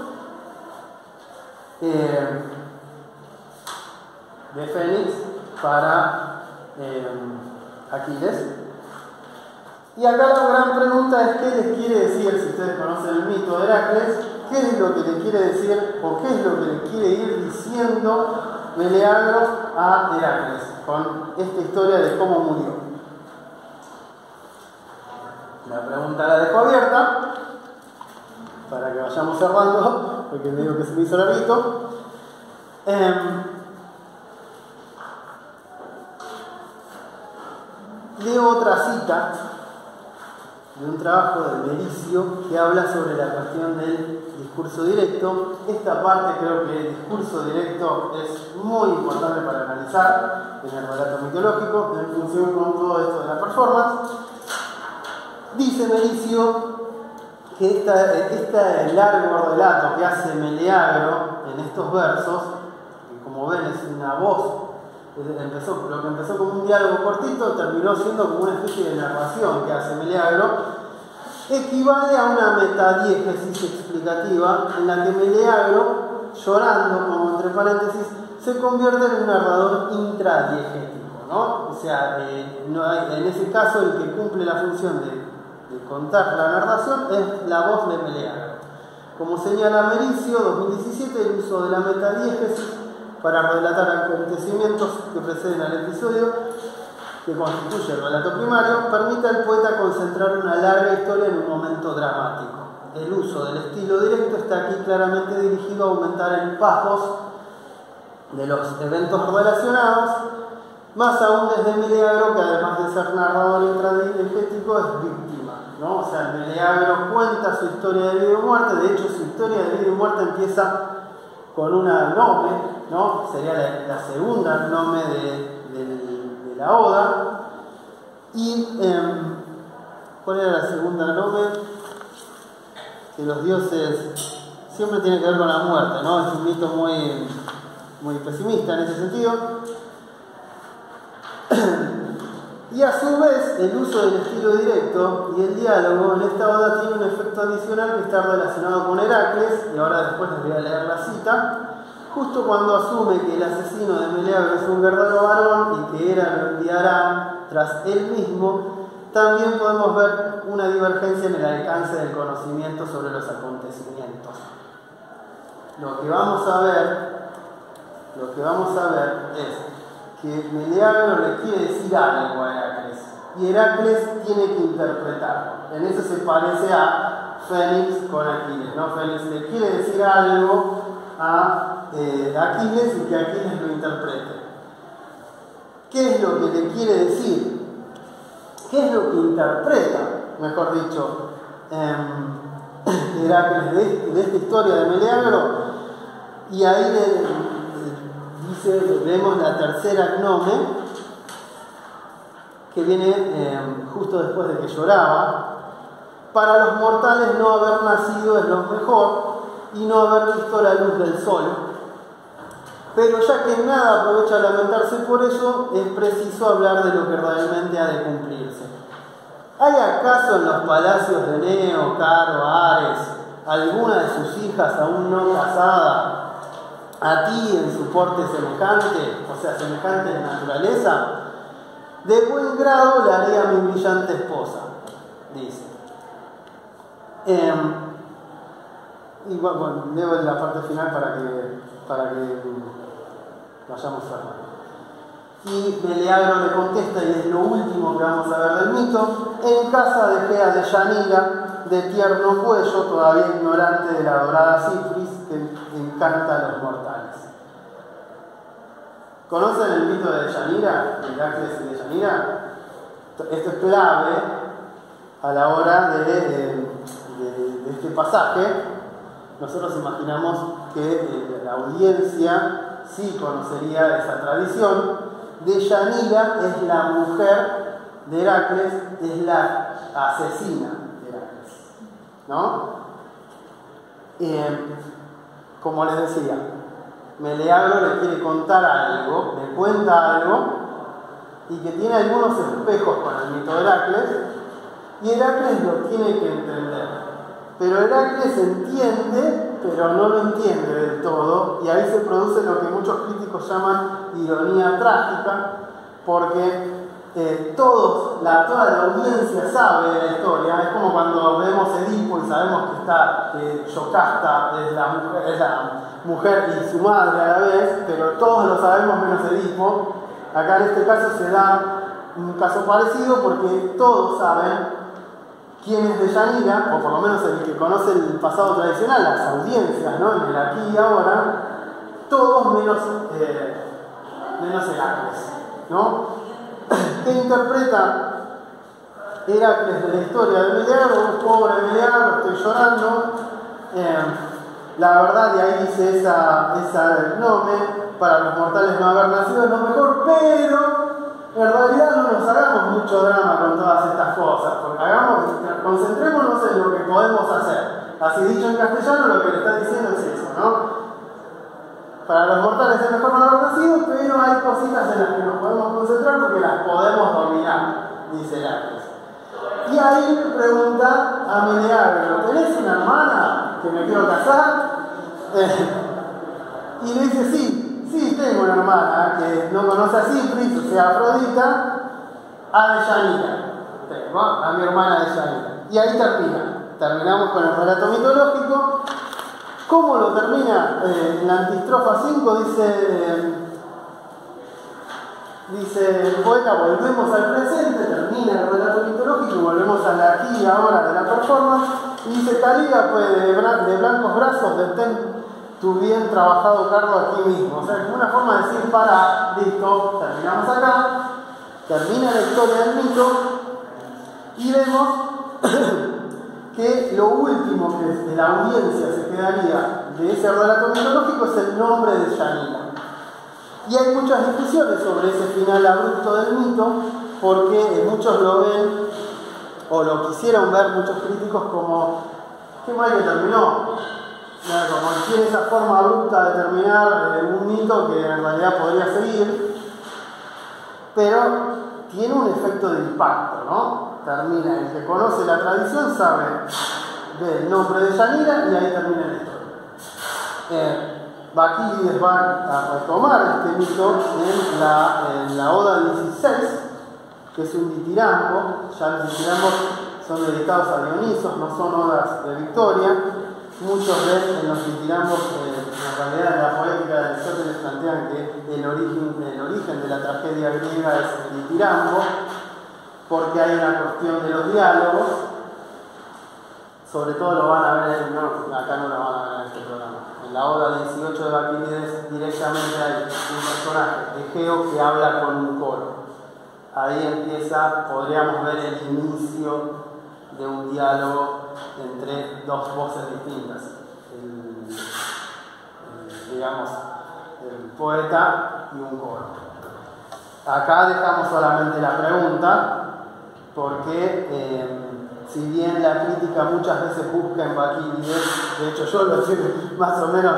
de Fénix para Aquiles. Y acá la gran pregunta es: ¿qué les quiere decir, si ustedes conocen el mito de Heracles, qué es lo que le quiere decir o qué es lo que le quiere ir diciendo Meleagro a Heracles con esta historia de cómo murió? La pregunta la dejo abierta para que vayamos cerrando, porque me digo que se me hizo larguito. Leo otra cita de un trabajo de Mericio que habla sobre la cuestión del discurso directo. Esta parte creo que el discurso directo es muy importante para analizar en el relato mitológico en función con todo esto de la performance. Dice Mericio que este largo relato que hace Meleagro en estos versos, que como ven es una voz, lo que empezó como un diálogo cortito terminó siendo como una especie de narración que hace Meleagro, equivale a una metadiégesis explicativa en la que Meleagro, llorando como entre paréntesis, se convierte en un narrador intradiegético, ¿no? O sea, en ese caso el que cumple la función de contar la narración es la voz de Meleagro. Como señala Mericio, 2017, el uso de la metadiégesis para relatar acontecimientos que preceden al episodio que constituye el relato primario permite al poeta concentrar una larga historia en un momento dramático. El uso del estilo directo está aquí claramente dirigido a aumentar el pathos de los eventos relacionados, más aún desde Meleagro, que además de ser narrador intradiegético es víctima, ¿no? O sea, Meleagro cuenta su historia de vida y muerte. De hecho, su historia de vida y muerte empieza con una nome, ¿no? Sería la segunda nome de la Oda. Y ¿cuál era la segunda nome? Que los dioses siempre tiene que ver con la muerte, ¿no? Es un mito muy, muy pesimista en ese sentido. Y a su vez, el uso del estilo directo y el diálogo en esta oda tiene un efecto adicional que está relacionado con Heracles, y ahora después les voy a leer la cita. Justo cuando asume que el asesino de Meleagro es un guerrero varón y que Hera lo enviará tras él mismo, también podemos ver una divergencia en el alcance del conocimiento sobre los acontecimientos. Lo que vamos a ver es que Meleagro le quiere decir algo a Heracles y Heracles tiene que interpretarlo. En eso se parece a Fénix con Aquiles, ¿no? Fénix le quiere decir algo a Aquiles y que Aquiles lo interprete. ¿Qué es lo que le quiere decir? ¿Qué es lo que interpreta, mejor dicho, Heracles de esta historia de Meleagro? Y ahí vemos la tercera gnome, que viene justo después de que lloraba. Para los mortales no haber nacido es lo mejor y no haber visto la luz del sol, pero ya que nada aprovecha a lamentarse por ello, es preciso hablar de lo que realmente ha de cumplirse. ¿Hay acaso en los palacios de Neo, Caro, Ares, alguna de sus hijas aún no casada, a ti en su porte semejante, o sea, semejante en naturaleza? De buen grado la haría mi brillante esposa, dice. Y bueno, leo la parte final para que vayamos cerrando. Y Meleagro le contesta, y es lo último que vamos a ver del mito: en casa de Gea de Yanira, de tierno cuello, todavía ignorante de la dorada Cifris que encanta a los mortales. ¿Conocen el mito de Yanira? ¿De Heracles y de Yanira? Esto es clave a la hora de este pasaje. Nosotros imaginamos que la audiencia sí conocería esa tradición. De Yanira es la mujer de Heracles es la asesina de Heracles, ¿no? Como les decía, Meleagro le quiere contar algo, le cuenta algo, y que tiene algunos espejos con el mito de Heracles, y Heracles lo tiene que entender. Pero Heracles entiende, pero no lo entiende del todo, y ahí se produce lo que muchos críticos llaman ironía trágica, porque toda la audiencia sabe de la historia. Es como cuando vemos Edipo y sabemos que Yocasta es la mujer y su madre a la vez, pero todos lo sabemos menos Edipo. Acá en este caso se da un caso parecido porque todos saben quién es Deyanira, o por lo menos el que conoce el pasado tradicional, las audiencias, ¿no? En el aquí y ahora, todos menos Heracles, ¿no? ¿Qué interpreta Heracles de la historia de Meleagro? Pobre Meleagro, estoy llorando. La verdad, y ahí dice esa nombre, para los mortales no haber nacido es lo mejor, pero en realidad no nos hagamos mucho drama con todas estas cosas, porque concentrémonos en lo que podemos hacer. Así dicho en castellano, lo que le está diciendo es eso, ¿no? Para los mortales es mejor no haber nacido, pero hay cositas en las que nos podemos concentrar porque las podemos dominar, dice Heracles. Y ahí le pregunta a Meleagro: ¿tenés una hermana que me quiero casar? Y le dice: sí, tengo una hermana que no conoce a Cipris, o sea, Afrodita, a Deyanira. Tengo a mi hermana Deyanira. Y ahí terminamos con el relato mitológico. ¿Cómo lo termina? En la antistrofa 5 dice el poeta: volvemos al presente, termina el relato mitológico y volvemos a la aquí y ahora de la performance. Y dice: Talía, pues de blancos brazos, detén tu bien trabajado cargo aquí mismo. O sea, es una forma de decir: para, listo, terminamos acá, termina la historia del mito, y vemos que lo último que la audiencia se quedaría de ese relato mitológico es el nombre de Deyanira. Y hay muchas discusiones sobre ese final abrupto del mito, porque muchos lo ven, o lo quisieron ver muchos críticos, como qué mal que terminó. Como tiene esa forma abrupta de terminar un mito que en realidad podría seguir, pero tiene un efecto de impacto, ¿no? Termina, el que conoce la tradición sabe del nombre de Deyanira y ahí termina la historia. Bakílides va a retomar este mito en la Oda 16, que es un ditirambo. Ya los ditirambos son dedicados a Dionisos, no son odas de Victoria. Muchos en los ditirambos, en realidad en la poética de Aristóteles plantean que el origen de la tragedia griega es el ditirambo, porque hay una cuestión de los diálogos. Sobre todo lo van a ver, acá no lo van a ver en este programa. En la Oda 18 de Bakílides directamente hay un personaje, Egeo, que habla con un coro. Ahí podríamos ver el inicio de un diálogo entre dos voces distintas. El poeta y un coro. Acá dejamos solamente la pregunta, porque si bien la crítica muchas veces busca en Bakílides, de hecho yo lo sé más o menos,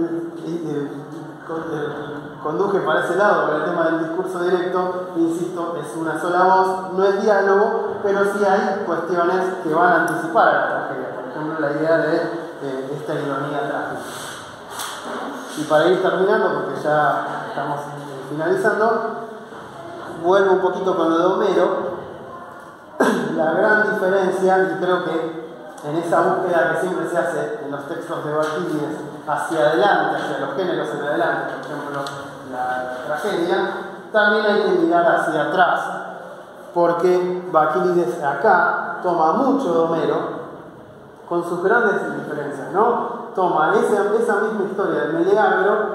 conduje para ese lado, por el tema del discurso directo, insisto, es una sola voz, no es diálogo, pero sí hay cuestiones que van a anticipar a la tragedia. Por ejemplo, la idea de esta ironía trágica. Y para ir terminando, porque ya estamos finalizando, vuelvo un poquito con lo de Homero. La gran diferencia, y creo que en esa búsqueda que siempre se hace en los textos de Bakílides hacia adelante, hacia los géneros en adelante, por ejemplo la tragedia, también hay que mirar hacia atrás, porque Bakílides acá toma mucho de Homero con sus grandes diferencias, ¿no? Toma esa misma historia de Meleagro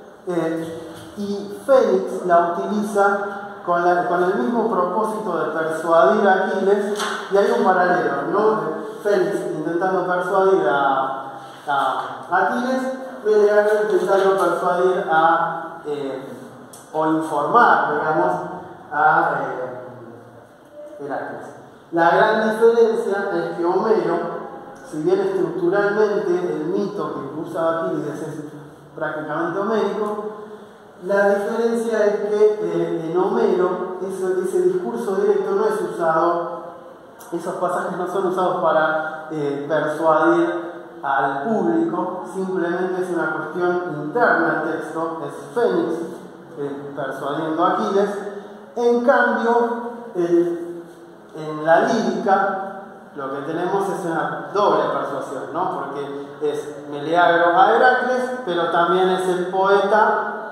y Fénix la utiliza con el mismo propósito de persuadir a Aquiles, y hay un paralelo, ¿no? Fénix intentando persuadir a Aquiles, Meleagro intentando persuadir o informar, digamos, a Heracles. La gran diferencia es que Homero, si bien estructuralmente el mito que usa Bakílides es prácticamente homérico, la diferencia es que en Homero ese discurso directo no es usado, esos pasajes no son usados para persuadir al público, simplemente es una cuestión interna al texto, es Fénix persuadiendo a Aquiles. En cambio, en la lírica lo que tenemos es una doble persuasión, ¿no? Porque es Meleagro a Heracles, pero también es el poeta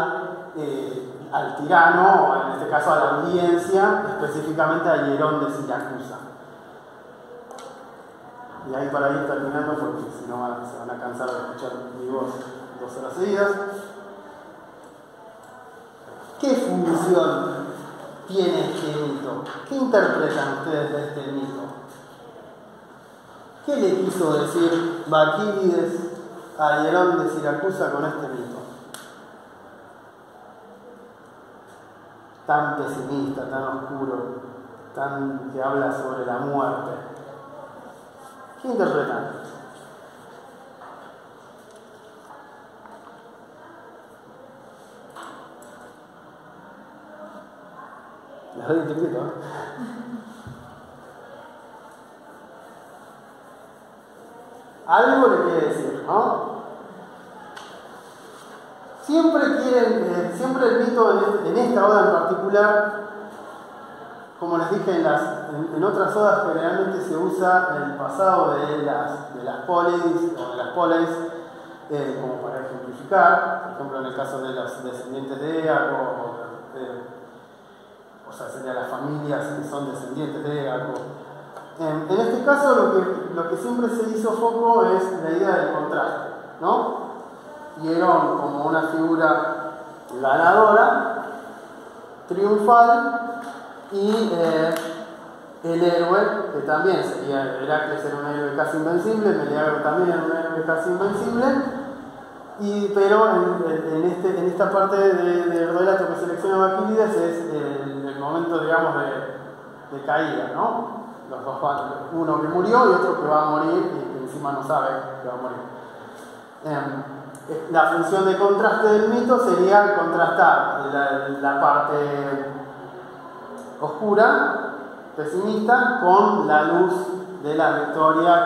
al tirano, o en este caso a la audiencia, específicamente a Hierón de Siracusa. Y ahí para ir terminando, porque si no se van a cansar de escuchar mi voz 2 horas seguidas. ¿Qué función tiene este mito? ¿Qué interpretan ustedes de este mito? ¿Qué le quiso decir Bakílides a Hierón de Siracusa con este mito? Tan pesimista, tan oscuro, tan que habla sobre la muerte. ¿Qué interpretan? Les doy un tiempito, ¿eh? Algo le quiere decir, ¿no? Siempre el mito en esta oda en particular, como les dije en otras odas, generalmente se usa el pasado de las polis o de las poleis como para ejemplificar, por ejemplo en el caso de los descendientes de Éaco, o sea, serían las familias que son descendientes de Éaco. En este caso lo que siempre se hizo foco es la idea del contraste, ¿no? Hierón como una figura ganadora, triunfal, y el héroe, que también sería Heracles, era un héroe casi invencible, Meleagro también era un héroe casi invencible, pero en esta parte del relato que selecciona Bakílides es el momento, digamos, de caída, ¿no? Los dos, uno que murió y otro que va a morir y que encima no sabe que va a morir. La función de contraste del mito sería contrastar la parte oscura, pesimista, con la luz de la victoria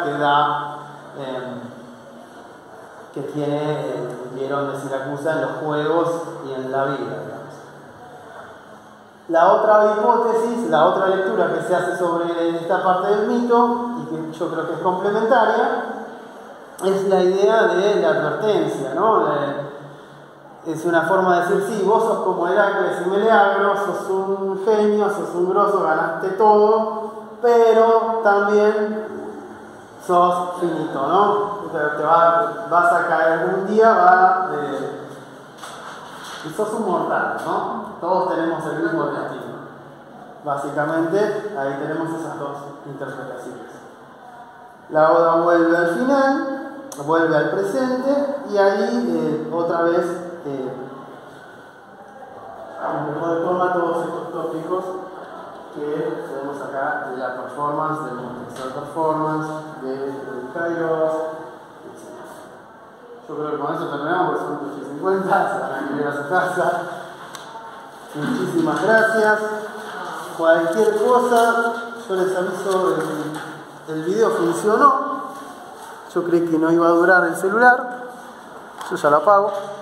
que tiene Hierón de Siracusa en los juegos y en la vida, digamos. La otra hipótesis, la otra lectura que se hace sobre esta parte del mito, y que yo creo que es complementaria, es la idea de la advertencia, ¿no? Es una forma de decir, sí, vos sos como Heracles y Meleagro, sos un genio, sos un grosso, ganaste todo, pero también sos finito, ¿no? Vas a caer un día, y sos un mortal, ¿no? Todos tenemos el mismo destino. Básicamente, ahí tenemos esas dos interpretaciones. La oda vuelve al final, vuelve al presente, y ahí otra vez mejor toma todos estos tópicos que tenemos acá de la performance, del contextual performance, del Kairos, etc. Yo creo que con eso terminamos, porque son 8:50, se van a ir a su casa. Muchísimas gracias. Cualquier cosa, yo les aviso, el video funcionó. Yo creí que no iba a durar el celular, yo ya lo apago.